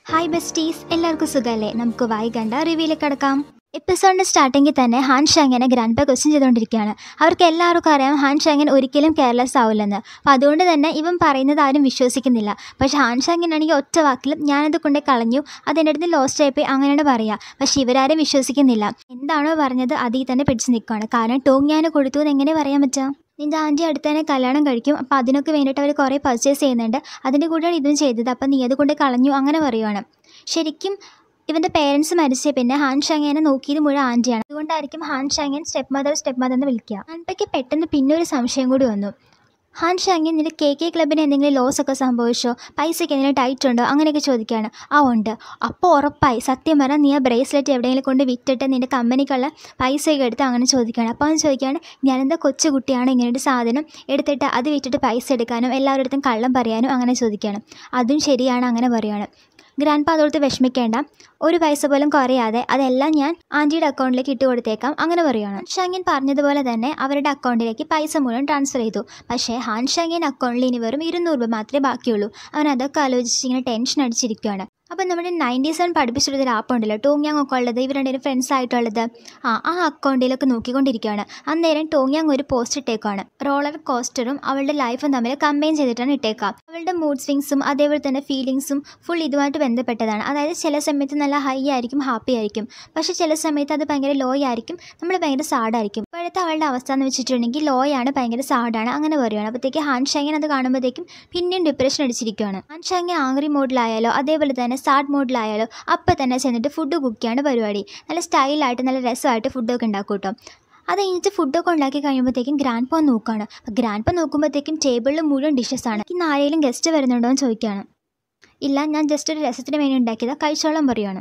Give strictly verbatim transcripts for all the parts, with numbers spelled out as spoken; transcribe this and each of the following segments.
Hi besties, എല്ലാവർക്കും സുഖമല്ലേ? നമുക്ക് വൈകണ്ട റിവ്യൂയിലേക്ക് കടക്കാം. എപ്പിസോഡിൻ്റെ സ്റ്റാർട്ടിങ്ങിൽ തന്നെ ഹാൻ ഷാങ്ങിനെ ഗ്രാൻഡ് പ ക്വസ്റ്റ്യൻ ചെയ്തുകൊണ്ടിരിക്കുകയാണ്. അവർക്ക് എല്ലാവർക്കും അറിയാം ഹാൻ ഷാങ്ങൻ ഒരിക്കലും കെയർലെസ് ആവില്ലെന്ന്. അപ്പോൾ അതുകൊണ്ട് തന്നെ ഇവൻ പറയുന്നത് ആരും വിശ്വസിക്കുന്നില്ല. പക്ഷേ ഹാൻ ഷാങ്ങിനാണെങ്കിൽ ഒറ്റ വാക്കിലും ഞാനത് കൊണ്ടേ കളഞ്ഞു, അതെൻ്റെ അടുത്ത് ലോസ്റ്റ് ആയിപ്പോയി അങ്ങനെയാണ് പറയുക. പക്ഷേ ഇവരാരും വിശ്വസിക്കുന്നില്ല. എന്താണോ പറഞ്ഞത് അതിൽ തന്നെ പിടിച്ച് നിൽക്കുകയാണ്. കാരണം ടോങ് ഞാൻ കൊടുത്തു എന്ന് എങ്ങനെ പറയാൻ പറ്റുക? നിൻ്റെ ആൻറ്റി അടുത്ത് തന്നെ കല്യാണം കഴിക്കും, അപ്പോൾ അതിനൊക്കെ വേണ്ടിയിട്ട് അവർ കുറേ പർച്ചേസ് ചെയ്യുന്നുണ്ട്, അതിൻ്റെ കൂടെയാണ് ഇതും ചെയ്തത്, അപ്പം നീ അതുകൊണ്ട് കളഞ്ഞു അങ്ങനെ പറയുവാണ്. ശരിക്കും ഇവൻ്റെ പേരൻസ് മരിച്ച പിന്നെ ഹാൻ ഷാങ്ങിനെ നോക്കിയത് മുഴുവൻ ആൻറ്റിയാണ്. അതുകൊണ്ടായിരിക്കും Han Shangyan step mother step mother എന്ന് വിളിക്കുക. ആൻപയ്ക്ക് പെട്ടെന്ന് പിന്നെ ഒരു സംശയം കൂടി വന്നു. ഹാൻ ഷാങ്ങിൻ നിന്റെ കെ കെ ക്ലബിന് എന്തെങ്കിലും ലോസ് ഒക്കെ സംഭവിച്ചോ, പൈസയ്ക്ക് എന്തെങ്കിലും ടൈറ്റ് ഉണ്ടോ അങ്ങനെയൊക്കെ ചോദിക്കുകയാണ്. ആ ഉണ്ട്. അപ്പോൾ ഉറപ്പായി സത്യം പറഞ്ഞാൽ നീ ആ ബ്രേസ്ലെറ്റ് എവിടെയെങ്കിലും കൊണ്ട് വിറ്റിട്ട് നിൻ്റെ കമ്പനിക്കുള്ള പൈസയൊക്കെ എടുത്ത് അങ്ങനെ ചോദിക്കുകയാണ്. അപ്പോൾ അവൻ ചോദിക്കുകയാണ്, ഞാനെന്താ കൊച്ചു കുട്ടിയാണ് ഇങ്ങനെ ഒരു സാധനം എടുത്തിട്ട് അത് വിറ്റിട്ട് പൈസ എടുക്കാനും എല്ലാവരുടെ അടുത്തും കള്ളം പറയാനും അങ്ങനെ ചോദിക്കുകയാണ്. അതും ശരിയാണ് അങ്ങനെ പറയുകയാണ്. ഗ്രാൻഡ് പ അതോർത്ത് വിഷമിക്കേണ്ട, ഒരു പൈസ പോലും കുറയാതെ അതെല്ലാം ഞാൻ ആൻറ്റിയുടെ അക്കൗണ്ടിലേക്ക് ഇട്ട് കൊടുത്തേക്കാം അങ്ങനെ പറയുകയാണ്. ഷാങ്ങിൻ പറഞ്ഞതുപോലെ തന്നെ അവരുടെ അക്കൗണ്ടിലേക്ക് പൈസ മുഴുവൻ ട്രാൻസ്ഫർ ചെയ്തു. പക്ഷേ ഹാൻ ഷാങ്ങിൻ അക്കൗണ്ടിൽ ഇനി വെറും ഇരുന്നൂറ് രൂപ മാത്രമേ ബാക്കിയുള്ളൂ. അവൻ അതൊക്കെ ആലോചിച്ച് ഇങ്ങനെ ടെൻഷൻ അടിച്ചിരിക്കുകയാണ്. അപ്പം നമ്മുടെ നയൻറ്റി സെവൻ പഠിപ്പിച്ചെടുത്തൊരു ആപ്പ് ഉണ്ടല്ലോ ടോങ് യാങ് ഒക്കെ ഉള്ളത്, ഇവർ രണ്ടുപേരും ഫ്രണ്ട്സ് ആയിട്ടുള്ളത്, ആ ആ അക്കൗണ്ടിലൊക്കെ നോക്കിക്കൊണ്ടിരിക്കുകയാണ്. അന്നേരം ടോങ് യാങ് ഒരു പോസ്റ്റ് ഇട്ടേക്കാണ്. റോളർ കോസ്റ്ററും അവളുടെ ലൈഫും തമ്മിൽ കമ്പൈൻ ചെയ്തിട്ടാണ് ഇട്ടേക്കാം. അവളുടെ മൂഡ് സ്വിങ്സും അതേപോലെ തന്നെ ഫീലിങ്സും ഫുൾ ഇതുമായിട്ട് ബന്ധപ്പെട്ടതാണ്. അതായത് ചില സമയത്ത് നല്ല ഹൈ ആയിരിക്കും, ഹാപ്പി ആയിരിക്കും, പക്ഷേ ചില സമയത്ത് അത് ഭയങ്കര ലോ ആയിരിക്കും, നമ്മൾ ഭയങ്കര സാഡായിരിക്കും. ഇപ്പോഴത്തെ അവളുടെ അവസ്ഥ എന്ന് വെച്ചിട്ടുണ്ടെങ്കിൽ ലോ ആണ്, ഭയങ്കര സാഡാണ് അങ്ങനെ പറയുകയാണ്. അപ്പോഴത്തേക്ക് ഹാൻ ഷാങ്ങിൻ അത് കാണുമ്പോഴത്തേക്കും പിന്നെയും ഡിപ്രഷൻ അടിച്ചിരിക്കുകയാണ്. ഹാൻ ഷാങ്ങിൻ ആംഗ്രി മോഡിലായാലോ അതേപോലെ തന്നെ സാഡ് മോഡിലായാലോ അപ്പം തന്നെ ചെന്നിട്ട് ഫുഡ് കുക്കിയാണ് പരിപാടി. നല്ല സ്റ്റൈലായിട്ട് നല്ല രസമായിട്ട് ഫുഡൊക്കെ ഉണ്ടാക്കും കേട്ടോ. അത് കഴിഞ്ഞിട്ട് ഫുഡൊക്കെ ഉണ്ടാക്കി കഴിയുമ്പോഴത്തേക്കും ഗ്രാൻഡ് പ നോക്കുകയാണ്. ഗ്രാൻഡ് പ നോക്കുമ്പോഴത്തേക്കും ടേബിളിൽ മുഴുവൻ ഡിഷസാണ്. ഇന്ന് ആരെങ്കിലും ഗസ്റ്റ് വരുന്നുണ്ടോ എന്ന് ചോദിക്കുകയാണ്. ഇല്ല, ഞാൻ ജസ്റ്റ് ഒരു രസത്തിന് വേണ്ടി ഉണ്ടാക്കിയതാണ്, കഴിച്ചോളം പറയുകയാണ്.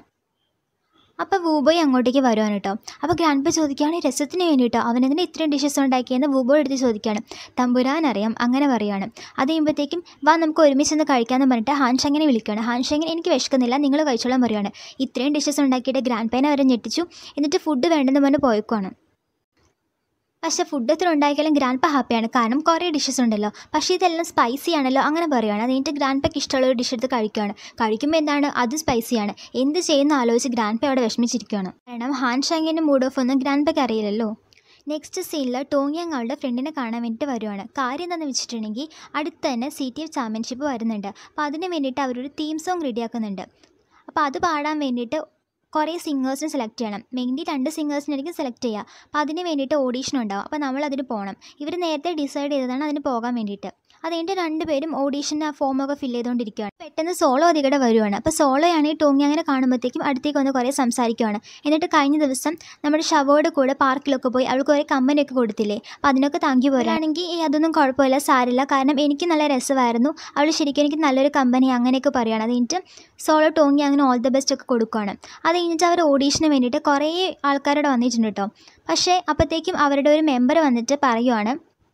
അപ്പോൾ വൂബോയ് അങ്ങോട്ടേക്ക് വരുവാണ് കേട്ടോ. അപ്പോൾ ഗ്രാൻഡ് പ ചോദിക്കുകയാണ് രസത്തിന് വേണ്ടിയിട്ടോ, അവനെന്തിനാ ഇത്രയും ഡിഷസ് ഉണ്ടാക്കിയെന്ന് വൂബോയുടെ അടുത്ത് ചോദിക്കുകയാണ്. തമ്പുരാൻ അറിയാം അങ്ങനെ പറയുകയാണ്. അത് കഴിയുമ്പോഴത്തേക്കും വാ നമുക്ക് ഒരുമിച്ചൊന്ന് കഴിക്കാമെന്ന് പറഞ്ഞിട്ട് ഹാൻ ഷാങ്ങിനെ വിളിക്കുകയാണ്. ഹാൻ ഷാങ്ങിൻ എനിക്ക് വിശക്കുന്നില്ല, നിങ്ങൾ കഴിച്ചോളാൻ പറയുകയാണ്. ഇത്രയും ഡിഷസ് ഉണ്ടാക്കിയിട്ട് ഗ്രാൻഡ് പേനെ അവരെ ഞെട്ടിച്ചു. എന്നിട്ട് ഫുഡ് വേണ്ടെന്ന് പറഞ്ഞ് പോയേക്കുവാണ്. പക്ഷേ ഫുഡ് എത്ര ഉണ്ടാക്കിയാലും ഗ്രാൻഡ് പ ഹാപ്പിയാണ്, കാരണം കുറേ ഡിഷസ് ഉണ്ടല്ലോ. പക്ഷേ ഇതെല്ലാം സ്പൈസി ആണല്ലോ അങ്ങനെ പറയുകയാണ്. അത് കഴിഞ്ഞിട്ട് ഗ്രാൻഡ് പയ്ക്ക് ഇഷ്ടമുള്ള ഒരു ഡിഷ് എടുത്ത് കഴിക്കുകയാണ്. കഴിക്കുമ്പോൾ എന്താണ് അത് സ്പൈസിയാണ്. എന്ത് ചെയ്യുന്ന ആലോചിച്ച് ഗ്രാൻഡ് പ അവിടെ വിഷമിച്ചിരിക്കുകയാണ്. കാരണം ഹാൻ ഷാങ്ങിൻ്റെ മൂഡ് ഓഫ് ഒന്നും ഗ്രാൻഡ് പയ്ക്ക് അറിയില്ലല്ലോ. നെക്സ്റ്റ് സീനിൽ ടോങ് യാങ് അവളുടെ ഫ്രണ്ടിനെ കാണാൻ വേണ്ടിയിട്ട് വരുവാണ്. കാര്യം എന്താണെന്ന് വെച്ചിട്ടുണ്ടെങ്കിൽ അടുത്ത് തന്നെ സി ടി എഫ് ചാമ്പ്യൻഷിപ്പ് വരുന്നുണ്ട്. അപ്പോൾ അതിന് വേണ്ടിയിട്ട് അവരൊരു തീം സോങ് റെഡിയാക്കുന്നുണ്ട്. അപ്പോൾ അത് പാടാൻ വേണ്ടിയിട്ട് കുറേ സിംഗേഴ്സിനെ സെലക്ട് ചെയ്യണം. മെയിൻലി രണ്ട് സിംഗേഴ്സിനായിരിക്കും സെലക്ട് ചെയ്യുക. അപ്പോൾ അതിന് വേണ്ടിയിട്ട് ഓഡീഷൻ ഉണ്ടാവും. അപ്പോൾ നമ്മൾ അതിന് പോകണം. ഇവർ നേരത്തെ ഡിസൈഡ് ചെയ്തതാണ് അതിന് പോകാൻ വേണ്ടിയിട്ട്. അത് കഴിഞ്ഞിട്ട് രണ്ടുപേരും ഓഡീഷൻ്റെ ആ ഫോമൊക്കെ ഫില്ല് ചെയ്തുകൊണ്ടിരിക്കുകയാണ്. പെട്ടെന്ന് സോളോ അതികൂടെ വരുവാണ്. അപ്പോൾ സോളോ ആണെങ്കിൽ ടോങ് യാങ്ങിനെ കാണുമ്പോഴത്തേക്കും അടുത്തേക്ക് വന്ന് കുറേ സംസാരിക്കുകയാണ്. എന്നിട്ട് കഴിഞ്ഞ ദിവസം നമ്മുടെ ഷവോയുടെ കൂടെ പാർക്കിലൊക്കെ പോയി അവൾക്ക് കുറേ കമ്പനിയൊക്കെ കൊടുത്തില്ലേ, അപ്പോൾ അതിനൊക്കെ താങ്കി പോരാണെങ്കിൽ ഈ അതൊന്നും കുഴപ്പമില്ല, സാരില്ല, കാരണം എനിക്ക് നല്ല രസമായിരുന്നു, അവൾ ശരിക്കും എനിക്ക് നല്ലൊരു കമ്പനി അങ്ങനെയൊക്കെ പറയുകയാണ്. അത് കഴിഞ്ഞിട്ട് സോളോ ടോങ് യാങ്ങിന് ഓൾ ദ ബെസ്റ്റ് ഒക്കെ കൊടുക്കുകയാണ്. അത് കഴിഞ്ഞിട്ട് അവർ ഓഡീഷന് വേണ്ടിയിട്ട് കുറേ ആൾക്കാരോട് വന്നിട്ടുണ്ട് കേട്ടോ. പക്ഷേ അപ്പോഴത്തേക്കും അവരുടെ ഒരു മെമ്പർ വന്നിട്ട് പറയുവാണ്,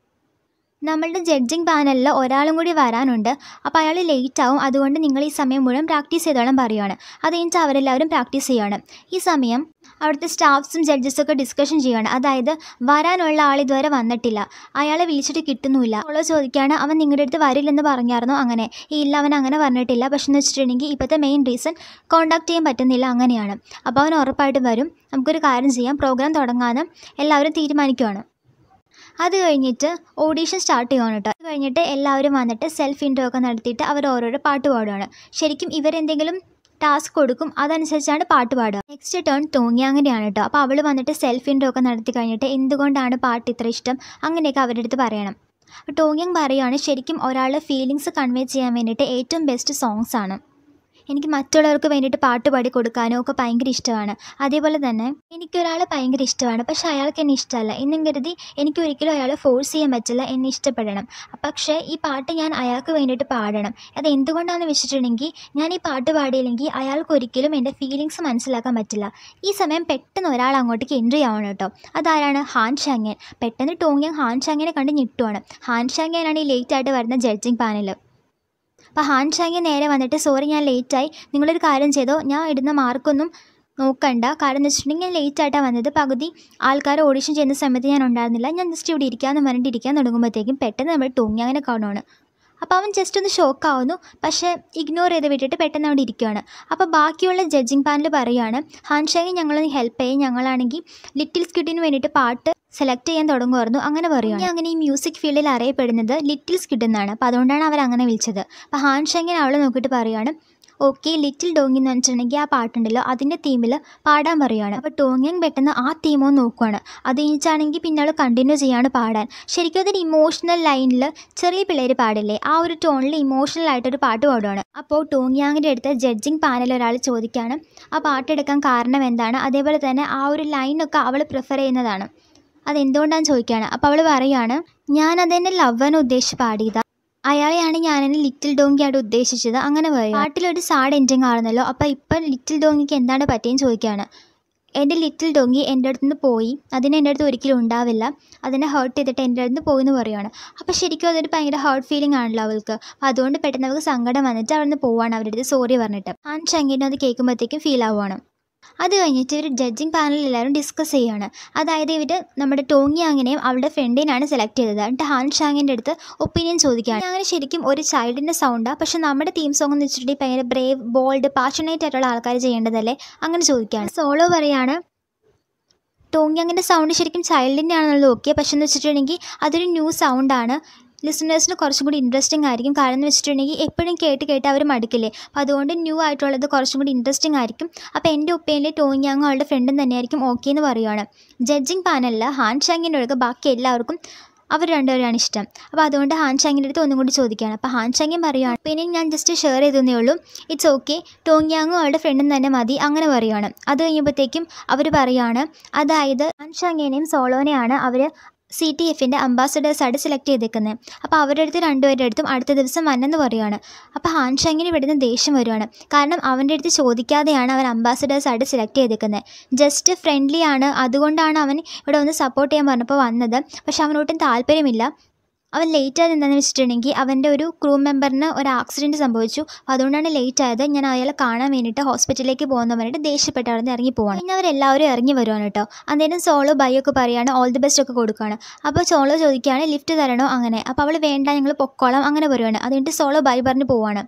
നമ്മളുടെ ജഡ്ജിങ് പാനലിൽ ഒരാളും കൂടി വരാനുണ്ട്, അപ്പോൾ അയാൾ ലേറ്റ് ആവും, അതുകൊണ്ട് നിങ്ങൾ ഈ സമയം മുഴുവൻ പ്രാക്ടീസ് ചെയ്തോളം പറയുകയാണ്. അത് കഴിഞ്ഞിട്ട് അവരെല്ലാവരും പ്രാക്ടീസ് ചെയ്യുകയാണ്. ഈ സമയം അവിടുത്തെ സ്റ്റാഫ്സും ജഡ്ജസൊക്കെ ഡിസ്കഷൻ ചെയ്യുകയാണ്. അതായത് വരാനുള്ള ആൾ ഇതുവരെ വന്നിട്ടില്ല, അയാളെ വിളിച്ചിട്ട് കിട്ടുന്നുമില്ല. അവളോ ചോദിക്കുകയാണ്, അവൻ നിങ്ങളുടെ അടുത്ത് വരില്ലെന്ന് പറഞ്ഞായിരുന്നോ? അങ്ങനെ ഇല്ല, അവൻ അങ്ങനെ പറഞ്ഞിട്ടില്ല. പക്ഷെ എന്ന് വെച്ചിട്ടുണ്ടെങ്കിൽ ഇപ്പോഴത്തെ മെയിൻ റീസൺ കോൺടാക്ട് ചെയ്യാൻ പറ്റുന്നില്ല അങ്ങനെയാണ്. അപ്പോൾ അവൻ ഉറപ്പായിട്ടും വരും, നമുക്കൊരു കാര്യം ചെയ്യാം, പ്രോഗ്രാം തുടങ്ങാനും എല്ലാവരും തീരുമാനിക്കുകയാണ്. അത് കഴിഞ്ഞിട്ട് ഓഡീഷൻ സ്റ്റാർട്ട് ചെയ്യുകയാണ് കേട്ടോ. അത് കഴിഞ്ഞിട്ട് എല്ലാവരും വന്നിട്ട് സെൽഫ് ഇൻട്രോ ഒക്കെ നടത്തിയിട്ട് അവർ ഓരോരോ പാട്ട് പാടുകയാണ്. ശരിക്കും ഇവരെന്തെങ്കിലും ടാസ്ക് കൊടുക്കും, അതനുസരിച്ചാണ് പാട്ട് പാടുക. നെക്സ്റ്റ് ടേൺ ടോങ് യാങ്ങിൻ്റെയാണ് കേട്ടോ. അപ്പോൾ അവൾ വന്നിട്ട് സെൽഫ് ഇൻട്രോ ഒക്കെ നടത്തി കഴിഞ്ഞിട്ട് എന്തുകൊണ്ടാണ് പാട്ട് ഇത്ര ഇഷ്ടം അങ്ങനെയൊക്കെ അവരുടെ അടുത്ത് പറയണം. അപ്പോൾ ടോങ് യാങ് പറയുകയാണ്, ശരിക്കും ഒരാളുടെ ഫീലിങ്സ് കൺവേ ചെയ്യാൻ വേണ്ടിയിട്ട് ഏറ്റവും ബെസ്റ്റ് സോങ്സ് ആണ്. എനിക്ക് മറ്റുള്ളവർക്ക് വേണ്ടിയിട്ട് പാട്ട് പാടി കൊടുക്കാനും ഒക്കെ ഭയങ്കര ഇഷ്ടമാണ്. അതേപോലെ തന്നെ എനിക്കൊരാളെ ഭയങ്കര ഇഷ്ടമാണ്, പക്ഷേ അയാൾക്ക് എന്നെ ഇഷ്ടമല്ല എന്നും കരുതി എനിക്കൊരിക്കലും അയാളെ ഫോഴ്സ് ചെയ്യാൻ പറ്റില്ല, എന്നെ ഇഷ്ടപ്പെടണം. പക്ഷേ ഈ പാട്ട് ഞാൻ അയാൾക്ക് വേണ്ടിയിട്ട് പാടണം. അത് എന്തുകൊണ്ടാണെന്ന് വെച്ചിട്ടുണ്ടെങ്കിൽ ഞാൻ ഈ പാട്ട് പാടിയില്ലെങ്കിൽ അയാൾക്കൊരിക്കലും എൻ്റെ ഫീലിങ്സ് മനസ്സിലാക്കാൻ പറ്റില്ല. ഈ സമയം പെട്ടെന്ന് ഒരാൾ അങ്ങോട്ടേക്ക് എൻട്രി ആവണം കേട്ടോ. അതാരാണ്? Han Shangyan. പെട്ടെന്ന് ടോങ് യാങ് ഹാൻ ഷാങ്ങിനെ കണ്ട് ഞെട്ടുവാണ്. ഹാൻ ഷാങ്ങിനാണ് ഈ ലേറ്റായിട്ട് വരുന്ന ജഡ്ജിങ് പാനൽ. അപ്പോൾ ഹാൻ ഷാങ്ങിൻ നേരെ വന്നിട്ട്, സോറി ഞാൻ ലേറ്റായി, നിങ്ങളൊരു കാര്യം ചെയ്തോ, ഞാൻ ഇടുന്ന മാർക്കൊന്നും നോക്കണ്ട, കാരണം എന്ന് വെച്ചിട്ടുണ്ടെങ്കിൽ ഞാൻ ലേറ്റായിട്ടാണ് വന്നത്, പകുതി ആൾക്കാർ ഓഡിഷൻ ചെയ്യുന്ന സമയത്ത് ഞാൻ ഉണ്ടായിരുന്നില്ല, ഞാൻ ജസ്റ്റ് ഇവിടെ ഇരിക്കാമെന്ന് പറഞ്ഞിട്ട് ഇരിക്കാൻ തുടങ്ങുമ്പോഴത്തേക്കും പെട്ടെന്ന് നമ്മൾ ടോങ് യാങ്ങിനെ കാണുവാണ്. അപ്പോൾ അവൻ ജസ്റ്റ് ഒന്ന് ഷോക്കാവുന്നു, പക്ഷേ ഇഗ്നോർ ചെയ്ത് വിട്ടിട്ട് പെട്ടെന്ന് അവിടെ ഇരിക്കുകയാണ്. അപ്പോൾ ബാക്കിയുള്ള ജഡ്ജിങ് പാനൽ പറയുകയാണ്, ഹാൻഷാങ് ഞങ്ങളൊന്ന് ഹെൽപ്പ് ചെയ്യും, ഞങ്ങളാണെങ്കിൽ ലിറ്റിൽ സ്കിഡിന് വേണ്ടിയിട്ട് പാട്ട് സെലക്ട് ചെയ്യാൻ തുടങ്ങുമായിരുന്നു അങ്ങനെ പറയുകയാണ്. അങ്ങനെ ഈ മ്യൂസിക് ഫീൽഡിൽ അറിയപ്പെടുന്നത് ലിറ്റിൽ സ്കിഡ് എന്നാണ്. അപ്പോൾ അതുകൊണ്ടാണ് അവർ അങ്ങനെ വിളിച്ചത്. അപ്പോൾ ഹാൻഷാങ്ങിനെ അവളെ നോക്കിയിട്ട് പറയുകയാണ്, ഓക്കെ ലിറ്റിൽ ഡോങ്ങി എന്ന് വെച്ചിട്ടുണ്ടെങ്കിൽ ആ പാട്ടുണ്ടല്ലോ അതിൻ്റെ തീമിൽ പാടാൻ പറയുകയാണ്. അപ്പോൾ ടോങ്ങിയങ് പെട്ടെന്ന് ആ തീമൊന്ന് നോക്കുകയാണ്. അത് കഴിഞ്ഞിട്ടാണെങ്കിൽ പിന്നെ അവൾ കണ്ടിന്യൂ ചെയ്യാണ് പാടാൻ. ശരിക്കും അതൊരു ഇമോഷണൽ ലൈനിൽ ചെറിയ പിള്ളേർ പാടില്ലേ, ആ ഒരു ടോണിൽ ഇമോഷണൽ ആയിട്ടൊരു പാട്ട് പാടുകയാണ്. അപ്പോൾ ടോങ്ങിയാങ്ങിൻ്റെ അടുത്ത് ജഡ്ജിങ് പാനൽ ഒരാൾ ചോദിക്കുകയാണ് ആ പാട്ടെടുക്കാൻ കാരണം എന്താണ്, അതേപോലെ തന്നെ ആ ഒരു ലൈനൊക്കെ അവൾ പ്രിഫർ ചെയ്യുന്നതാണ്, അതെന്തുകൊണ്ടാണെന്ന് ചോദിക്കുകയാണ്. അപ്പോൾ അവൾ പറയുകയാണ്, ഞാനതെന്നെ ലവ്വനെ ഉദ്ദേശിച്ച് പാടിയതാണ്, അയാളെയാണ് ഞാനെന്നെ ലിറ്റിൽ ഡോങ്കി ആയിട്ട് ഉദ്ദേശിച്ചത് അങ്ങനെ പറയും. പാട്ടിലൊരു സാഡ് എൻഡിങ് ആണെന്നല്ലോ, അപ്പോൾ ഇപ്പം ലിറ്റിൽ ഡോങ്കിക്ക് എന്താണ് പറ്റിയെന്ന് ചോദിക്കുകയാണ്. എൻ്റെ ലിറ്റിൽ ഡോങ്കി എൻ്റെ അടുത്ത് നിന്ന് പോയി, അതിന് എൻ്റെ അടുത്ത് ഒരിക്കലും ഉണ്ടാവില്ല, അതിനെ ഹേർട്ട് ചെയ്തിട്ട് എൻ്റെ അടുത്ത് നിന്ന് പോയി എന്ന് പറയുകയാണ്. അപ്പോൾ ശരിക്കും അതൊരു ഭയങ്കര ഹേർട്ട് ഫീലിംഗ് ആണല്ലോ അവൾക്ക്. അപ്പോൾ അതുകൊണ്ട് പെട്ടെന്ന് അവൾക്ക് സങ്കടം വന്നിട്ട് അവിടെ നിന്ന് പോവാണ്, അവരുടെ അടുത്ത് സോറി പറഞ്ഞിട്ട്. ഹാൻഷാങ്ങിനെ അത് കേൾക്കുമ്പോഴത്തേക്കും ഫീൽ ആവുകയാണ്. അത് കഴിഞ്ഞിട്ട് ഇവർ ജഡ്ജിങ് പാനലിൽ എല്ലാവരും ഡിസ്കസ് ചെയ്യുകയാണ്. അതായത് ഇവർ നമ്മുടെ ടോങ്ങിയാങ്ങിനെയും അവളുടെ ഫ്രണ്ടിനെയാണ് സെലക്ട് ചെയ്തത്. എന്നിട്ട് ഹാൻഷാങ്ങിൻ്റെ അടുത്ത് ഒപ്പീനിയൻ ചോദിക്കുകയാണ്. അങ്ങനെ ശരിക്കും ഒരു ചൈൽഡിൻ്റെ സൗണ്ടാണ്, പക്ഷേ നമ്മുടെ തീം സോങ് എന്ന് വെച്ചിട്ടുണ്ടെങ്കിൽ ഭയങ്കര ബ്രേവ്, ബോൾഡ്, പാഷനേറ്റ് ആയിട്ടുള്ള ആൾക്കാർ ചെയ്യേണ്ടതല്ലേ, അങ്ങനെ ചോദിക്കുകയാണ്. സോളോ പറയാണ്, ടോങ്ങിയാങ്ങിൻ്റെ സൗണ്ട് ശരിക്കും ചൈൽഡിൻ്റെ ആണെന്നുള്ളത് ഓക്കെ, പക്ഷേ എന്ന് വെച്ചിട്ടുണ്ടെങ്കിൽ അതൊരു ന്യൂ സൗണ്ടാണ്, ലിസണേഴ്സിന് കുറച്ചും കൂടി ഇൻട്രസ്റ്റിംഗ് ആയിരിക്കും. കാരണം എന്ന് വെച്ചിട്ടുണ്ടെങ്കിൽ എപ്പോഴും കേട്ട് കേട്ട് അവർ മടുക്കില്ലേ, അപ്പോൾ അതുകൊണ്ട് ന്യൂ ആയിട്ടുള്ളത് കുറച്ചും കൂടി ഇൻട്രസ്റ്റിംഗ് ആയിരിക്കും. അപ്പോൾ എൻ്റെ ഒപ്പീനിയനിൽ ടോങ്ങിയാങ്ങും അവളുടെ ഫ്രണ്ടും തന്നെയായിരിക്കും ഓക്കെ എന്ന് പറയുകയാണ്. ജഡ്ജിങ് പാനലിൽ ഹാൻഷാങ്ങിൻ്റെ ഒഴികെ ബാക്കി എല്ലാവർക്കും അവർ രണ്ടുപേരാണ് ഇഷ്ടം. അപ്പോൾ അതുകൊണ്ട് ഹാൻഷാങ്ങിൻ്റെ അടുത്ത് ഒന്നും കൂടി ചോദിക്കുകയാണ്. അപ്പോൾ ഹാൻഷാങ്ങും പറയുകയാണ്, പിന്നെ ഞാൻ ജസ്റ്റ് ഷെയർ ചെയ്തേ ഉള്ളൂ, ഇറ്റ്സ് ഓക്കെ, ടോങ്ങിയാങ്ങും അവളുടെ ഫ്രണ്ടും തന്നെ മതി അങ്ങനെ പറയുകയാണ്. അത് കഴിയുമ്പോഴത്തേക്കും അവർ പറയുകയാണ്, അതായത് ഹാൻഷാങ്ങിനെയും സോളോനെയാണ് അവർ സി ടി എഫിൻ്റെ അംബാസഡേഴ്സായിട്ട് സെലക്ട് ചെയ്തേക്കുന്നത്. അപ്പോൾ അവരുടെ അടുത്ത് രണ്ടുപേരുടെ അടുത്തും അടുത്ത ദിവസം വന്നെന്ന് പറയുകയാണ്. അപ്പോൾ ഹാൻഷാങ്ങിന് ഇവിടുന്ന് ദേഷ്യം വരുവാണ്. കാരണം അവൻ്റെ അടുത്ത് ചോദിക്കാതെയാണ് അവൻ അംബാസഡേഴ്സായിട്ട് സെലക്ട് ചെയ്തേക്കുന്നത്. ജസ്റ്റ് ഫ്രണ്ട്ലി ആണ്, അതുകൊണ്ടാണ് അവൻ ഇവിടെ ഒന്ന് സപ്പോർട്ട് ചെയ്യാൻ പറഞ്ഞപ്പോൾ വന്നത്. പക്ഷെ അവനൊട്ടും താല്പര്യമില്ല. അവൻ ലേറ്റ് ആയത് എന്താണെന്ന് വെച്ചിട്ടുണ്ടെങ്കിൽ അവൻ്റെ ഒരു ക്രൂ മെമ്പറിന് ഒരു ആക്സിഡൻറ്റ് സംഭവിച്ചു, അതുകൊണ്ടാണ് ലേറ്റ് ആയത്, ഞാൻ അയാളെ കാണാൻ വേണ്ടിയിട്ട് ഹോസ്പിറ്റലിലേക്ക് പോകുന്ന പറഞ്ഞിട്ട് ദേഷ്യപ്പെട്ട് അവിടെ നിന്ന് ഇറങ്ങി പോവാണ്. പിന്നെ അവരെല്ലാവരും ഇറങ്ങി വരുവാണ് കേട്ടോ. അന്നേരം സോളോ ബൈ ഒക്കെ പറയുകയാണ്, ഓൾ ദി ബെസ്റ്റ് ഒക്കെ കൊടുക്കുകയാണ്. അപ്പോൾ സോളോ ചോദിക്കുകയാണ് ലിഫ്റ്റ് തരണോ അങ്ങനെ. അപ്പോൾ അവൾ വേണ്ട, ഞങ്ങൾ പൊക്കോളാം അങ്ങനെ പറയുവാണ്. അതുകൊണ്ട് സോളോ ബൈ പറഞ്ഞ് പോവാണ്.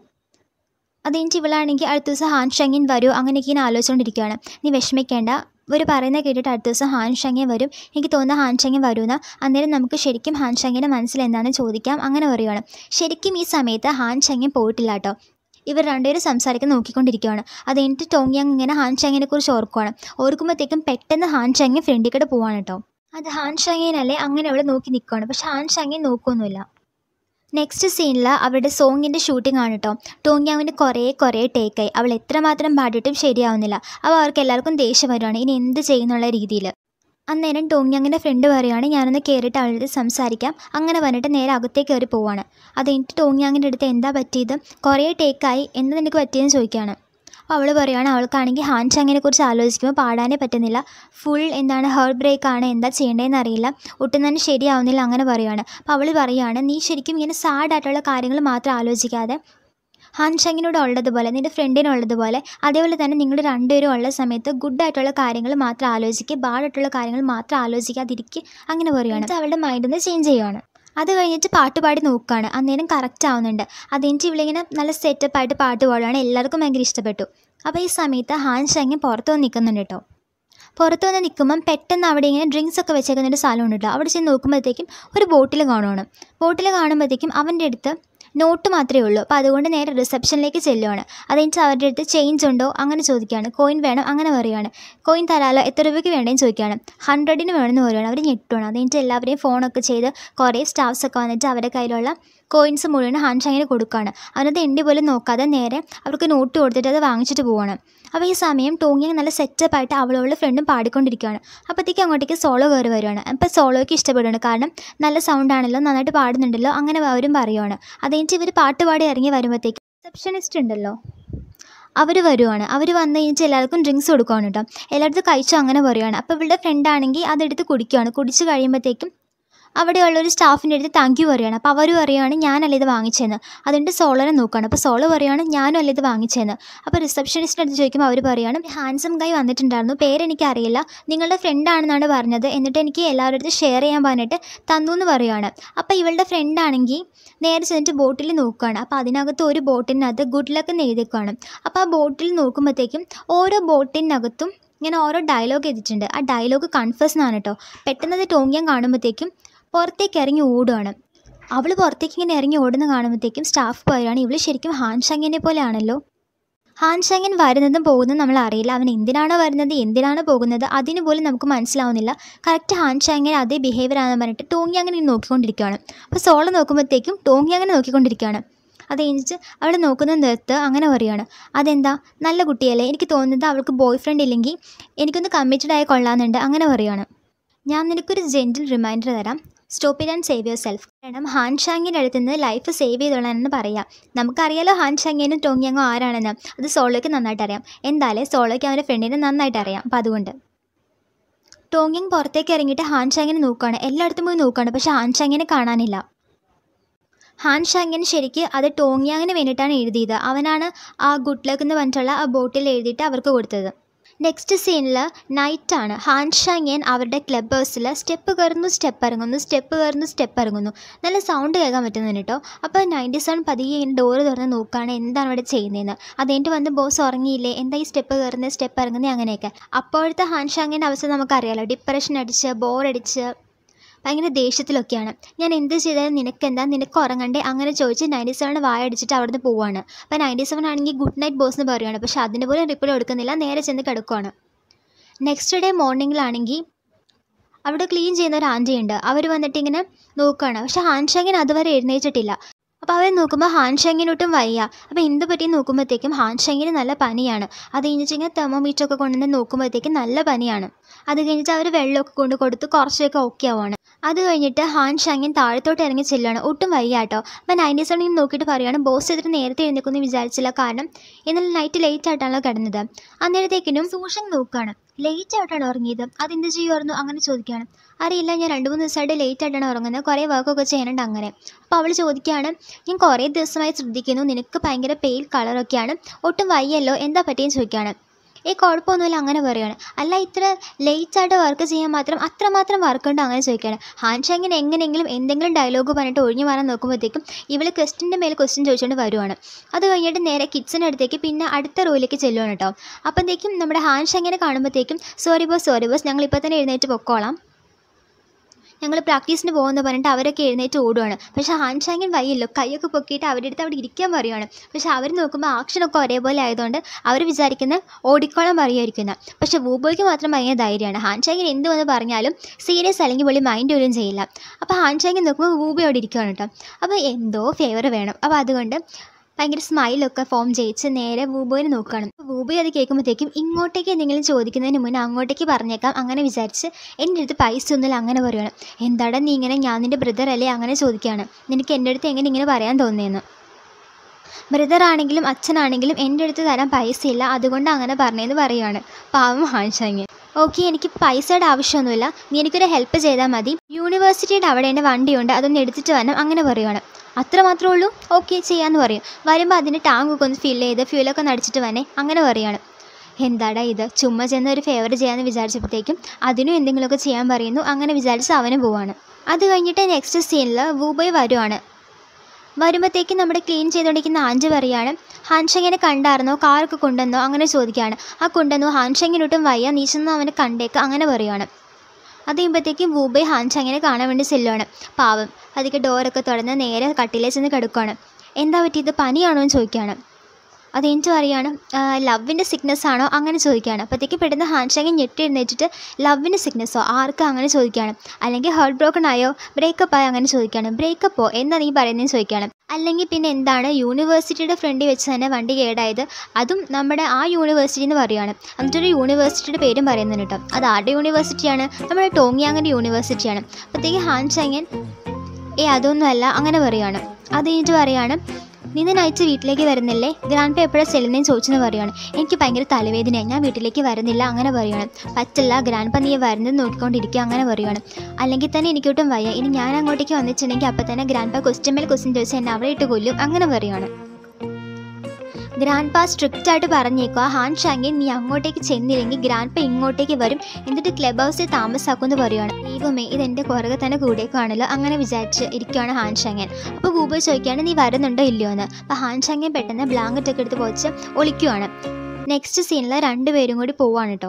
അത് കഴിഞ്ഞിട്ട് ഇവളാണെങ്കിൽ അടുത്ത ദിവസം ഹാൻഷാങ്ങിൻ വരുമോ അങ്ങനെയൊക്കെ ഇങ്ങനെ ആലോചിച്ചുകൊണ്ടിരിക്കുകയാണ്. നീ വിഷമിക്കേണ്ട, ഇവർ പറയുന്നത് കേട്ടിട്ട് അടുത്ത ദിവസം ഹാൻഷാങ്ങിൻ വരും, എനിക്ക് തോന്നുന്ന ഹാൻഷാങ്ങിൻ വരുമെന്ന്. അന്നേരം നമുക്ക് ശരിക്കും ഹാൻഷാങ്ങിൻ്റെ മനസ്സിൽ എന്താണെന്ന് ചോദിക്കാം അങ്ങനെ പറയുകയാണ്. ശരിക്കും ഈ സമയത്ത് ഹാൻഷാങ്ങിൻ പോയിട്ടില്ല കേട്ടോ. ഇവർ രണ്ടുപേരും സംസാരിക്കാൻ നോക്കിക്കൊണ്ടിരിക്കുകയാണ്. അത് കഴിഞ്ഞിട്ട് ടോങ്ങിയാങ് ഇങ്ങനെ ഹാൻഷാങ്ങിനെ കുറിച്ച് ഓർക്കുവാണ്. ഓർക്കുമ്പോഴത്തേക്കും പെട്ടെന്ന് ഹാൻഷാങ്ങിൻ ഫ്രണ്ടിൽ കൂടെ പോവാണ് കേട്ടോ. അത് ഹാൻഷാങ്ങിനല്ലേ അങ്ങനെ അവൾ നോക്കി നിൽക്കുകയാണ്. പക്ഷെ ഹാൻഷാങ്ങിൻ നോക്കുകയൊന്നുമില്ല. നെക്സ്റ്റ് സീനിൽ അവരുടെ സോങ്ങിൻ്റെ ഷൂട്ടിംഗ് ആണ് കേട്ടോ. ടോങ്ങിയാങ്ങിന് കുറേ കുറേ ടേക്കായി, അവൾ എത്രമാത്രം പാടിയിട്ടും ശരിയാവുന്നില്ല. അപ്പോൾ അവർക്ക് എല്ലാവർക്കും ദേഷ്യം വരുവാണ്, ഇനി എന്ത് ചെയ്യുന്നുള്ള രീതിയിൽ. അന്നേരം ടോങ്ങിയാങ്ങിൻ്റെ ഫ്രണ്ട് പറയുകയാണ്, ഞാനൊന്ന് കയറിയിട്ട് അവളുടെ അടുത്ത് സംസാരിക്കാം അങ്ങനെ പറഞ്ഞിട്ട് നേരെ അകത്തേക്ക് കയറി പോവാണ്. അത് കഴിഞ്ഞിട്ട് ടോങ്ങിയാങ്ങിൻ്റെ അടുത്ത് എന്താ പറ്റിയത്, കുറേ ടേക്കായി, എന്താ നിനക്ക് പറ്റിയതെന്ന് ചോദിക്കുകയാണ്. അപ്പോൾ അവൾ പറയുകയാണ്, അവൾക്കാണെങ്കിൽ ഹാൻഷാങ്ങിനെ കുറിച്ച് ആലോചിക്കുമ്പോൾ പാടാനേ പറ്റുന്നില്ല, ഫുൾ എന്താണ് ഹേർട്ട് ബ്രേക്ക് ആണ്, എന്താ ചെയ്യേണ്ടതെന്ന് അറിയില്ല, ഒട്ടും തന്നെ ശരിയാവുന്നില്ല അങ്ങനെ പറയുകയാണ്. അപ്പോൾ അവൾ പറയുകയാണ്, നീ ശരിക്കും ഇങ്ങനെ സാഡായിട്ടുള്ള കാര്യങ്ങൾ മാത്രം ആലോചിക്കാതെ ഹാൻഷാങ്ങിനോട് ഉള്ളതുപോലെ നിൻ്റെ ഫ്രണ്ടിനുള്ളതുപോലെ അതേപോലെ തന്നെ നിങ്ങൾ രണ്ടുപേരും ഉള്ള സമയത്ത് ഗുഡായിട്ടുള്ള കാര്യങ്ങൾ മാത്രം ആലോചിക്കുക, ബാഡായിട്ടുള്ള കാര്യങ്ങൾ മാത്രം ആലോചിക്കാതിരിക്കുക അങ്ങനെ പറയുകയാണ്. അവളുടെ മൈൻഡിൽ നിന്ന് ചേഞ്ച് ചെയ്യുകയാണ്. അത് കഴിഞ്ഞിട്ട് പാട്ട് പാടി നോക്കുകയാണ്. അന്നേരം കറക്റ്റ് ആവുന്നുണ്ട്. അത് കഴിഞ്ഞിട്ട് ഇവളിങ്ങനെ നല്ല സെറ്റപ്പായിട്ട് പാട്ട് പാടുകയാണ്. എല്ലാവർക്കും ഭയങ്കര ഇഷ്ടപ്പെട്ടു. അപ്പോൾ ഈ സമയത്ത് ഹാൻഷാങ് പുറത്തു വന്ന് നിൽക്കുന്നുണ്ട് കേട്ടോ. പുറത്തു വന്ന് നിൽക്കുമ്പം പെട്ടെന്ന് അവിടെ ഇങ്ങനെ ഡ്രിങ്ക്സ് ഒക്കെ വെച്ചേക്കുന്നൊരു സ്ഥലമുണ്ട് കേട്ടോ. അവിടെ ചെന്ന് നോക്കുമ്പോഴത്തേക്കും ഒരു ബോട്ടിൽ കാണുവാണ്. ബോട്ടിൽ കാണുമ്പോഴത്തേക്കും അവൻ്റെ അടുത്ത് നോട്ട് മാത്രമേ ഉള്ളൂ. അപ്പോൾ അതുകൊണ്ട് നേരെ റിസപ്ഷനിലേക്ക് ചെല്ലുവാണ്. അത് കഴിഞ്ഞിട്ട് അവരുടെ അടുത്ത് ചേഞ്ച് ഉണ്ടോ അങ്ങനെ ചോദിക്കുകയാണ്. കോയിൻ വേണം അങ്ങനെ പറയുകയാണ്. കോയിൻ തരാലോ, എത്ര രൂപയ്ക്ക് വേണ്ടതെന്ന് ചോദിക്കുകയാണ്. ഹൺഡ്രഡിന് വേണമെന്ന് പറയുകയാണ്. അവർ ഞെട്ടുവാണ്. അത് കഴിഞ്ഞിട്ട് എല്ലാവരെയും ഫോണൊക്കെ ചെയ്ത് കുറേ സ്റ്റാഫ്സൊക്കെ വന്നിട്ട് അവരുടെ കയ്യിലുള്ള കോയിൻസ് മുഴുവൻ ഹാൻഷാങ്ങിന് കൊടുക്കുകയാണ്. അവനത് എണ്ണി പോലും നോക്കാതെ നേരെ അവർക്ക് നോട്ട് കൊടുത്തിട്ട് അത് വാങ്ങിച്ചിട്ട് പോവാണ്. അപ്പോൾ ഈ സമയം ടോങ്ങിങ് നല്ല സെറ്റപ്പായിട്ട് അവളവളുടെ ഫ്രണ്ടും പാടിക്കൊണ്ടിരിക്കുകയാണ്. അപ്പോഴത്തേക്ക് അങ്ങോട്ടേക്ക് സോളോ കയറി വരുവാണ്. അപ്പോൾ സോളോയ്ക്ക് ഇഷ്ടപ്പെടുകയാണ്. കാരണം നല്ല സൗണ്ടാണല്ലോ, നന്നായിട്ട് പാടുന്നുണ്ടല്ലോ അങ്ങനെ അവരും പറയുവാണ്. അത് കഴിഞ്ഞിട്ട് ഇവർ പാട്ട് പാടി ഇറങ്ങി വരുമ്പോഴത്തേക്ക് റിസപ്ഷനിസ്റ്റ് ഉണ്ടല്ലോ അവർ വരുവാണ്. അവർ വന്നു കഴിഞ്ഞിട്ട് എല്ലാവർക്കും ഡ്രിങ്ക്സ് കൊടുക്കുകയാണ് കേട്ടോ. എല്ലായിടത്തും കഴിച്ചു അങ്ങനെ പറയുവാണ്. അപ്പോൾ ഇവളുടെ ഫ്രണ്ടാണെങ്കിൽ അതെടുത്ത് കുടിക്കുകയാണ്. കുടിച്ച് കഴിയുമ്പോഴത്തേക്കും അവിടെയുള്ളൊരു സ്റ്റാഫിൻ്റെ അടുത്ത് താങ്ക് യു പറയുകയാണ്. അപ്പോൾ അവർ പറയുകയാണ് ഞാനല്ല ഇത് വാങ്ങിച്ചതെന്ന്. അതുകൊണ്ട് സോളോനെ നോക്കുകയാണ്. അപ്പോൾ സോളോ പറയുകയാണ് ഞാനും അല്ല ഇത് വാങ്ങിച്ചതെന്ന്. അപ്പോൾ റിസപ്ഷനിസ്റ്റിൻ്റെ അടുത്ത് ചോദിക്കുമ്പോൾ അവർ പറയുകയാണ് ഹാൻസം ഗായ് വന്നിട്ടുണ്ടായിരുന്നു, പേരെനിക്കറിയില്ല, നിങ്ങളുടെ ഫ്രണ്ടാണെന്നാണ് പറഞ്ഞത്, എന്നിട്ട് എനിക്ക് എല്ലാവരുടെ അടുത്ത് ഷെയർ ചെയ്യാൻ പറഞ്ഞിട്ട് തന്നു എന്ന് പറയുകയാണ്. അപ്പോൾ ഇവളുടെ ഫ്രണ്ടാണെങ്കിൽ നേരെ ചെന്നിട്ട് ബോട്ടിൽ നോക്കുകയാണ്. അപ്പോൾ അതിനകത്ത് ഒരു ബോട്ടിനകത്ത് ഗുഡ് ലക്ക് എന്ന് എഴുതിയേക്കാണ്. അപ്പോൾ ആ ബോട്ടിൽ നോക്കുമ്പോഴത്തേക്കും ഓരോ ബോട്ടിനകത്തും ഇങ്ങനെ ഓരോ ഡയലോഗ് എഴുതിയിട്ടുണ്ട്. ആ ഡയലോഗ് കൺഫേസ് എന്നാണ് കേട്ടോ. പെട്ടെന്ന് അത് ടോങ്ങിയാൻ കാണുമ്പോഴത്തേക്കും പുറത്തേക്ക് ഇറങ്ങി ഓടുകയാണ്. അവൾ പുറത്തേക്ക് ഇങ്ങനെ ഇറങ്ങി ഓടുന്ന കാണുമ്പോഴത്തേക്കും സ്റ്റാഫ് പറയുകയാണ് ഇവൾ ശരിക്കും ഹാൻ ഷാങ്ങിനെ പോലെയാണല്ലോ. ഹാൻ ഷാങ്ങൻ വരുന്നതും പോകുന്നതും നമ്മൾ അറിയില്ല. അവൻ എന്തിനാണ് വരുന്നത് എന്തിനാണ് പോകുന്നത് അതിന് പോലും നമുക്ക് മനസ്സിലാവുന്നില്ല. കറക്റ്റ് ഹാൻ ഷാങ്ങൻ അതേ ബിഹേവിയർ ആണെന്ന് പറഞ്ഞിട്ട് ടോങ്ങി അങ്ങനെ നോക്കിക്കൊണ്ടിരിക്കുകയാണ്. അപ്പോൾ സോളോ നോക്കുമ്പോഴത്തേക്കും ടോങ്ങി അങ്ങനെ നോക്കിക്കൊണ്ടിരിക്കുകയാണ്. അത് കഴിഞ്ഞിട്ട് അവൾ നോക്കുന്ന നിർത്ത് അങ്ങനെ പറയുകയാണ് അതെന്താ നല്ല കുട്ടിയല്ലേ, എനിക്ക് തോന്നുന്നത് അവൾക്ക് ബോയ് ഫ്രണ്ട് ഇല്ലെങ്കിൽ എനിക്കൊന്ന് കമ്മിറ്റഡ് ആയി കൊള്ളാമെന്നുണ്ട് അങ്ങനെ പറയുകയാണ്. ഞാൻ നിനക്കൊരു ജെൻറ്റിൽ റിമൈൻഡർ തരാം, stop it and save yourself. കാരണം ഹാൻ ഷാങ്ങിൻ്റെ അടുത്ത് നിന്ന് ലൈഫ് സേവ് ചെയ്തോളാനെന്ന് പറയാം. നമുക്കറിയാലോ ഹാൻ ഷാങ്ങിനും ടോങ്ങിയാങ്ങോ ആരാണെന്ന്. അത് സോളോയ്ക്ക് നന്നായിട്ട് അറിയാം. എന്തായാലും സോളോയ്ക്ക് അവൻ്റെ ഫ്രണ്ടിനെ നന്നായിട്ട് അറിയാം. അപ്പോൾ അതുകൊണ്ട് ടോങ്ങിയങ് പുറത്തേക്ക് ഇറങ്ങിയിട്ട് ഹാൻ ഷാങ്ങിനെ നോക്കുകയാണ്. എല്ലായിടത്തും പോയി നോക്കുകയാണ്. പക്ഷേ ഹാൻ ഷാങ്ങിനെ കാണാനില്ല. ഹാൻ ഷാങ്ങിന് ശരിക്ക് അത് ടോങ്ങിയാങ്ങിന് വേണ്ടിയിട്ടാണ് എഴുതിയത്. അവനാണ് ആ ഗുഡ് ലക്ക് എന്ന് പറഞ്ഞിട്ടുള്ള ആ ബോട്ടിൽ എഴുതിയിട്ട് അവർക്ക് കൊടുത്തത്. നെക്സ്റ്റ് സീനിൽ നൈറ്റാണ്. ഹാൻ ഷാങ്ങൻ അവരുടെ ക്ലബ് ഹൗസിൽ സ്റ്റെപ്പ് കയറുന്നു സ്റ്റെപ്പ് ഇറങ്ങുന്നു സ്റ്റെപ്പ് കയറുന്നു സ്റ്റെപ്പ് ഇറങ്ങുന്നു. നല്ല സൗണ്ട് കേൾക്കാൻ പറ്റുന്നുണ്ട് കേട്ടോ. അപ്പോൾ നയൻറ്റി സെവൻ പതിയെ ഇങ്ങനെ ഡോറ് തുറന്ന് നോക്കുകയാണ് എന്താണ് ഇവിടെ ചെയ്യുന്നതെന്ന്. അതെന്നിട്ട് വന്ന് ബോസ് ഉറങ്ങിയില്ലേ, എന്താ ഈ സ്റ്റെപ്പ് കയറുന്നത് സ്റ്റെപ്പ് ഇറങ്ങുന്നത് അങ്ങനെയൊക്കെ. അപ്പോഴത്തെ ഹാൻ ഷാങ്ങിൻ്റെ അവസ്ഥ നമുക്കറിയാമല്ലോ. ഡിപ്രഷൻ അടിച്ച് ബോറടിച്ച് ഭയങ്കര ദേഷ്യത്തിലൊക്കെയാണ്. ഞാൻ എന്ത് ചെയ്താലും നിനക്കെന്താ, നിനക്ക് ഉറങ്ങണ്ടേ അങ്ങനെ ചോദിച്ച് നയൻറ്റി സെവൻ വായടിച്ചിട്ട് അവിടുന്ന് പോവുകയാണ്. അപ്പോൾ നയൻറ്റി സെവൻ ആണെങ്കിൽ ഗുഡ് നൈറ്റ് ബോസ് എന്ന് പറയുകയാണ്. പക്ഷേ അതിന് പോലും റിപ്ലൈ കൊടുക്കുന്നില്ല, നേരെ ചെന്ന് കിടക്കുകയാണ്. നെക്സ്റ്റ് ഡേ മോർണിംഗിലാണെങ്കിൽ അവിടെ ക്ലീൻ ചെയ്യുന്ന ഒരു ആൻറ്റി ഉണ്ട്. അവർ വന്നിട്ട് ഇങ്ങനെ നോക്കുകയാണ്. പക്ഷേ ഹാൻ ഷാങ്ങിൻ അതുവരെ എഴുന്നേറ്റിട്ടില്ല. അപ്പോൾ അവർ നോക്കുമ്പോൾ ഹാൻ ഷാങ്ങിനൊട്ടും വയ്യ. അപ്പോൾ എന്ത് പറ്റി നോക്കുമ്പോഴത്തേക്കും ഹാൻ ഷാങ്ങിന് നല്ല പനിയാണ്. അത് കഴിഞ്ഞിട്ട് ഇങ്ങനെ തെർമോമീറ്ററൊക്കെ കൊണ്ടുവന്ന് നോക്കുമ്പോഴത്തേക്കും നല്ല പനിയാണ്. അത് കഴിഞ്ഞിട്ട് അവർ വെള്ളമൊക്കെ കൊണ്ട് കൊടുത്ത് കുറച്ചൊക്കെ ഓക്കെ ആവുകയാണ്. അത് കഴിഞ്ഞിട്ട് ഹാൻ ഷാങ്ങിൻ താഴത്തോട്ട് ഇറങ്ങി ചെല്ലുകയാണ്. ഒട്ടും വയ്യ കേട്ടോ. അപ്പോൾ നയൻറ്റി സെവൻ നോക്കിയിട്ട് പറയുകയാണ് ബോസ് ഇതിട്ട് നേരത്തെ എഴുന്നേക്കൊന്നും വിചാരിച്ചില്ല, കാരണം ഇന്നലെ നൈറ്റ് ലേറ്റ് ആയിട്ടാണല്ലോ കിടന്നത്. അന്നേരത്തേക്കിനും സൂഷൻ നോക്കുകയാണ്. ലേറ്റ് ആയിട്ടാണ് ഉറങ്ങിയത്, അതെന്ത് ചെയ്യുമായിരുന്നു അങ്ങനെ ചോദിക്കുകയാണ്. അറിയില്ല, ഞാൻ രണ്ട് മൂന്ന് ദിവസമായിട്ട് ലേറ്റ് ആയിട്ടാണ് ഉറങ്ങുന്നത്, കുറേ വർക്കൊക്കെ ചെയ്യാനുണ്ട് അങ്ങനെ. അപ്പോൾ അവൾ ചോദിക്കുകയാണ് ഞാൻ കുറേ ദിവസമായി ശ്രദ്ധിക്കുന്നു, നിനക്ക് ഭയങ്കര പെയിൽ കളറൊക്കെയാണ്, ഒട്ടും വയ്യല്ലോ, എന്താ പറ്റിയെന്ന് ചോദിക്കുകയാണ്. ഈ കുഴപ്പമൊന്നുമില്ല അങ്ങനെ പറയുകയാണ്. അല്ല ഇത്ര ലേറ്റായിട്ട് വർക്ക് ചെയ്യാൻ മാത്രം അത്രമാത്രം വർക്കുണ്ട് അങ്ങനെ ചോദിക്കുകയാണ്. ഹാൻ ഷാങ്ങിൻ എങ്ങനെയെങ്കിലും എന്തെങ്കിലും ഡയലോഗ് പറഞ്ഞിട്ട് ഒഴിഞ്ഞു മാറാൻ നോക്കുമ്പോഴത്തേക്കും ഇവൾ ക്വസ്റ്റിൻ്റെ മേലെ ക്വസ്റ്റ്യൻ ചോദിച്ചുകൊണ്ട് വരുവാണ്. അത് കഴിഞ്ഞിട്ട് നേരെ കിച്ചൻ്റെ അടുത്തേക്ക് പിന്നെ അടുത്ത റൂമിലേക്ക് ചെല്ലുവാണ് കേട്ടോ. അപ്പോഴത്തേക്കും നമ്മുടെ ഹാൻ ഷാങ്ങിനെ കാണുമ്പോഴത്തേക്കും സോറി ബോസ് സോറി ബോസ് ഞങ്ങൾ ഇപ്പോൾ തന്നെ എഴുന്നേറ്റ് പൊക്കോളാം, ഞങ്ങൾ പ്രാക്ടീസിന് പോകുമെന്ന് പറഞ്ഞിട്ട് അവരൊക്കെ എഴുന്നേറ്റ് ഓടുവാണ്. പക്ഷേ ഹാൻ ഷാങ്ങിൻ വയ്യല്ലോ, കൈയൊക്കെ പൊക്കിയിട്ട് അവരുടെ അടുത്ത് അവിടെ ഇരിക്കാൻ പറയുവാണ്. പക്ഷേ അവർ നോക്കുമ്പോൾ ആക്ഷനൊക്കെ ഒരേപോലെ ആയതുകൊണ്ട് അവർ വിചാരിക്കുന്നത് ഓടിക്കോളം പറയുമായിരിക്കുന്നത്. പക്ഷേ വൂബോയ്ക്ക് മാത്രം ഭയങ്കര ധൈര്യമാണ്. ഹാൻ ഷാങ്ങിൻ എന്ത് വന്ന് പറഞ്ഞാലും സീരിയസ് അല്ലെങ്കിൽ പുള്ളി മൈൻഡ് പോലും ചെയ്യില്ല. അപ്പോൾ ഹാൻ ഷാങ്ങിൻ നോക്കുമ്പോൾ വൂബോ അവിടെ ഇരിക്കുകയാണ് കേട്ടോ. അപ്പോൾ എന്തോ ഫേവർ വേണം. അപ്പോൾ അതുകൊണ്ട് ഭയങ്കര സ്മൈലൊക്കെ ഫോം ചെയ്യിച്ച് നേരെ വൂബോയിനെ നോക്കുകയാണ്. വൂബോയ് അത് കേൾക്കുമ്പോഴത്തേക്കും ഇങ്ങോട്ടേക്ക് എന്തെങ്കിലും ചോദിക്കുന്നതിന് മുന്നേ അങ്ങോട്ടേക്ക് പറഞ്ഞേക്കാം അങ്ങനെ വിചാരിച്ച് എൻ്റെ അടുത്ത് പൈസ ഒന്നുമില്ല അങ്ങനെ പറയുകയാണ്. എന്താടാ നീ ഇങ്ങനെ, ഞാൻ നിൻ്റെ ബ്രദർ അല്ലേ അങ്ങനെ ചോദിക്കുകയാണ്. നിനക്ക് എൻ്റെ അടുത്ത് എങ്ങനെ ഇങ്ങനെ പറയാൻ തോന്നിയെന്ന്. ബ്രദറാണെങ്കിലും അച്ഛനാണെങ്കിലും എൻ്റെ അടുത്ത് തരാൻ പൈസയില്ല, അതുകൊണ്ട് അങ്ങനെ പറഞ്ഞതെന്ന് പറയുകയാണ്. പാവം ഹാൻ ഷാങ്ങിൻ. ഓക്കെ എനിക്ക് പൈസയുടെ ആവശ്യമൊന്നുമില്ല, നീ എനിക്കൊരു ഹെൽപ്പ് ചെയ്താൽ മതി, യൂണിവേഴ്സിറ്റിയുടെ അവിടെ എൻ്റെ വണ്ടിയുണ്ട് അതൊന്ന് എടുത്തിട്ട് വരണം അങ്ങനെ പറയുകയാണ്. അത്ര മാത്രമേ ഉള്ളൂ, ഓക്കെ ചെയ്യാമെന്ന് പറയും. വരുമ്പോൾ അതിൻ്റെ ടാങ്കൊക്കെ ഒന്ന് ഫില്ല് ചെയ്ത് ഫ്യൂലൊക്കെ നടിച്ചിട്ട് വന്നേ അങ്ങനെ പറയുകയാണ്. എന്താടാ ഇത്, ചുമ്മാ ചെന്ന് ഒരു ഫേവർ ചെയ്യാമെന്ന് വിചാരിച്ചപ്പോഴത്തേക്കും അതിനും എന്തെങ്കിലുമൊക്കെ ചെയ്യാൻ പറയുന്നു. അങ്ങനെ വിചാരിച്ച് അവനും പോവാണ്. അത് കഴിഞ്ഞിട്ട് നെക്സ്റ്റ് സീനിൽ വൂബോയ് വരുവാണ്. വരുമ്പോഴത്തേക്കും നമ്മുടെ ക്ലീൻ ചെയ്തുകൊണ്ടിരിക്കുന്ന ആൻറ്റി പറയുകയാണ് ഹാൻ ഷാങ്ങിനെ കണ്ടായിരുന്നോ, കാറൊക്കെ കൊണ്ടുവന്നോ അങ്ങനെ ചോദിക്കുകയാണ്. ആ കൊണ്ടുവന്നു, ഹാൻ ഷാങ്ങിനൊട്ടും വയ്യ, നീ ചെന്ന് അവനെ കണ്ടേക്ക് അങ്ങനെ പറയുകയാണ്. അത് കഴിയുമ്പോഴത്തേക്കും വൂബോയ് ഹാൻ ഷാങ്ങിനെ കാണാൻ വേണ്ടി ചെല്ലുവാണ്. പാവം അതൊക്കെ ഡോറൊക്കെ തുറന്ന് നേരെ കട്ടിലേ ചെന്ന് കിടക്കുകയാണ്. എന്താ പറ്റിയത്, പനിയാണോ എന്ന് ചോദിക്കുകയാണ്. അത് എനിക്ക് പറയുകയാണ് ലവിൻ്റെ സിക്നസ് ആണോ അങ്ങനെ ചോദിക്കുകയാണ്. അപ്പോഴത്തേക്ക് പെട്ടെന്ന് ഹാൻ ഷാങ്ങിൻ ഞെട്ടി എഴുന്നേറ്റിട്ട് ലവിൻ്റെ സിക്നസ്സോ ആർക്ക് അങ്ങനെ ചോദിക്കുകയാണ്. അല്ലെങ്കിൽ ഹാർട്ട് ബ്രോക്കൺ ആയോ, ബ്രേക്കപ്പ് ആയോ അങ്ങനെ ചോദിക്കുകയാണ്. ബ്രേക്കപ്പോ എന്താ നീ പറയുന്നതെന്ന് ചോദിക്കുകയാണ്. അല്ലെങ്കിൽ പിന്നെ എന്താണ് യൂണിവേഴ്സിറ്റിയുടെ ഫ്രണ്ടിൽ വെച്ച് തന്നെ വണ്ടി കേടായത്, അതും നമ്മുടെ ആ യൂണിവേഴ്സിറ്റി എന്ന് പറയുകയാണ്. എന്നിട്ടൊരു യൂണിവേഴ്സിറ്റിയുടെ പേരും പറയുന്നുണ്ട് കേട്ടോ. അത് ആരുടെ യൂണിവേഴ്സിറ്റിയാണ്, നമ്മുടെ ടോങ്ങിയാങ്ങിൻ്റെ യൂണിവേഴ്സിറ്റിയാണ്. അപ്പോഴത്തേക്ക് ഹാൻ ഷാങ്ങിൻ ഏ അതൊന്നുമല്ല അങ്ങനെ പറയുകയാണ്. അത് കഴിഞ്ഞിട്ട് പറയുകയാണ് നീ നയിച്ച് വീട്ടിലേക്ക് വരുന്നില്ലേ, ഗ്രാൻഡ് പ എപ്പോഴാണ് ചെല്ലുന്നതെന്ന് ചോദിച്ചെന്ന് പറയുകയാണ്. എനിക്ക് ഭയങ്കര തലവേദനയാണ്, ഞാൻ വീട്ടിലേക്ക് വരുന്നില്ല അങ്ങനെ പറയുകയാണ്. പറ്റില്ല, ഗ്രാൻഡ് പ നീ വരുന്നത് നോക്കിക്കൊണ്ടിരിക്കുക അങ്ങനെ പറയുകയാണ്. അല്ലെങ്കിൽ തന്നെ എനിക്കൊട്ടും വയ്യ, ഇനി ഞാൻ അങ്ങോട്ടേക്ക് വന്നിട്ടുണ്ടെങ്കിൽ അപ്പം തന്നെ ഗ്രാൻഡ് പ ക്വസ്റ്റ്യൻ മേൽ ക്വസ്റ്റ്യൻ ചോദിച്ചാൽ എന്നെ അവിടെ ഇട്ട് കൊല്ലും അങ്ങനെ പറയുകയാണ്. ഗ്രാൻഡ് പാ സ്ട്രിക്റ്റ് ആയിട്ട് പറഞ്ഞേക്കുക, ഹാൻ ഷാങ്ങെ നീ അങ്ങോട്ടേക്ക് ചെന്നില്ലെങ്കിൽ ഗ്രാൻഡ് പ ഇങ്ങോട്ടേക്ക് വരും, എന്നിട്ട് ക്ലബ് ഹൗസിൽ താമസാക്കുമെന്ന് പറയുകയാണ്. ദൈവമേ ഇതെൻ്റെ പുറകെ തന്നെ കൂടേക്കാണല്ലോ അങ്ങനെ വിചാരിച്ച് ഇരിക്കുകയാണ് ഹാൻ ഷാങ്ങൻ. അപ്പോൾ വൂബോയ് ചോദിക്കുകയാണ് നീ വരുന്നുണ്ടോ ഇല്ലയോ എന്ന്. അപ്പോൾ ഹാൻ ഷാങ്ങൻ പെട്ടെന്ന് ബ്ലാങ്കറ്റ് ഒക്കെ എടുത്ത് പോച്ച് ഒളിക്കുവാണ്. നെക്സ്റ്റ് സീനിൽ രണ്ടുപേരും കൂടി പോവാണ് കേട്ടോ.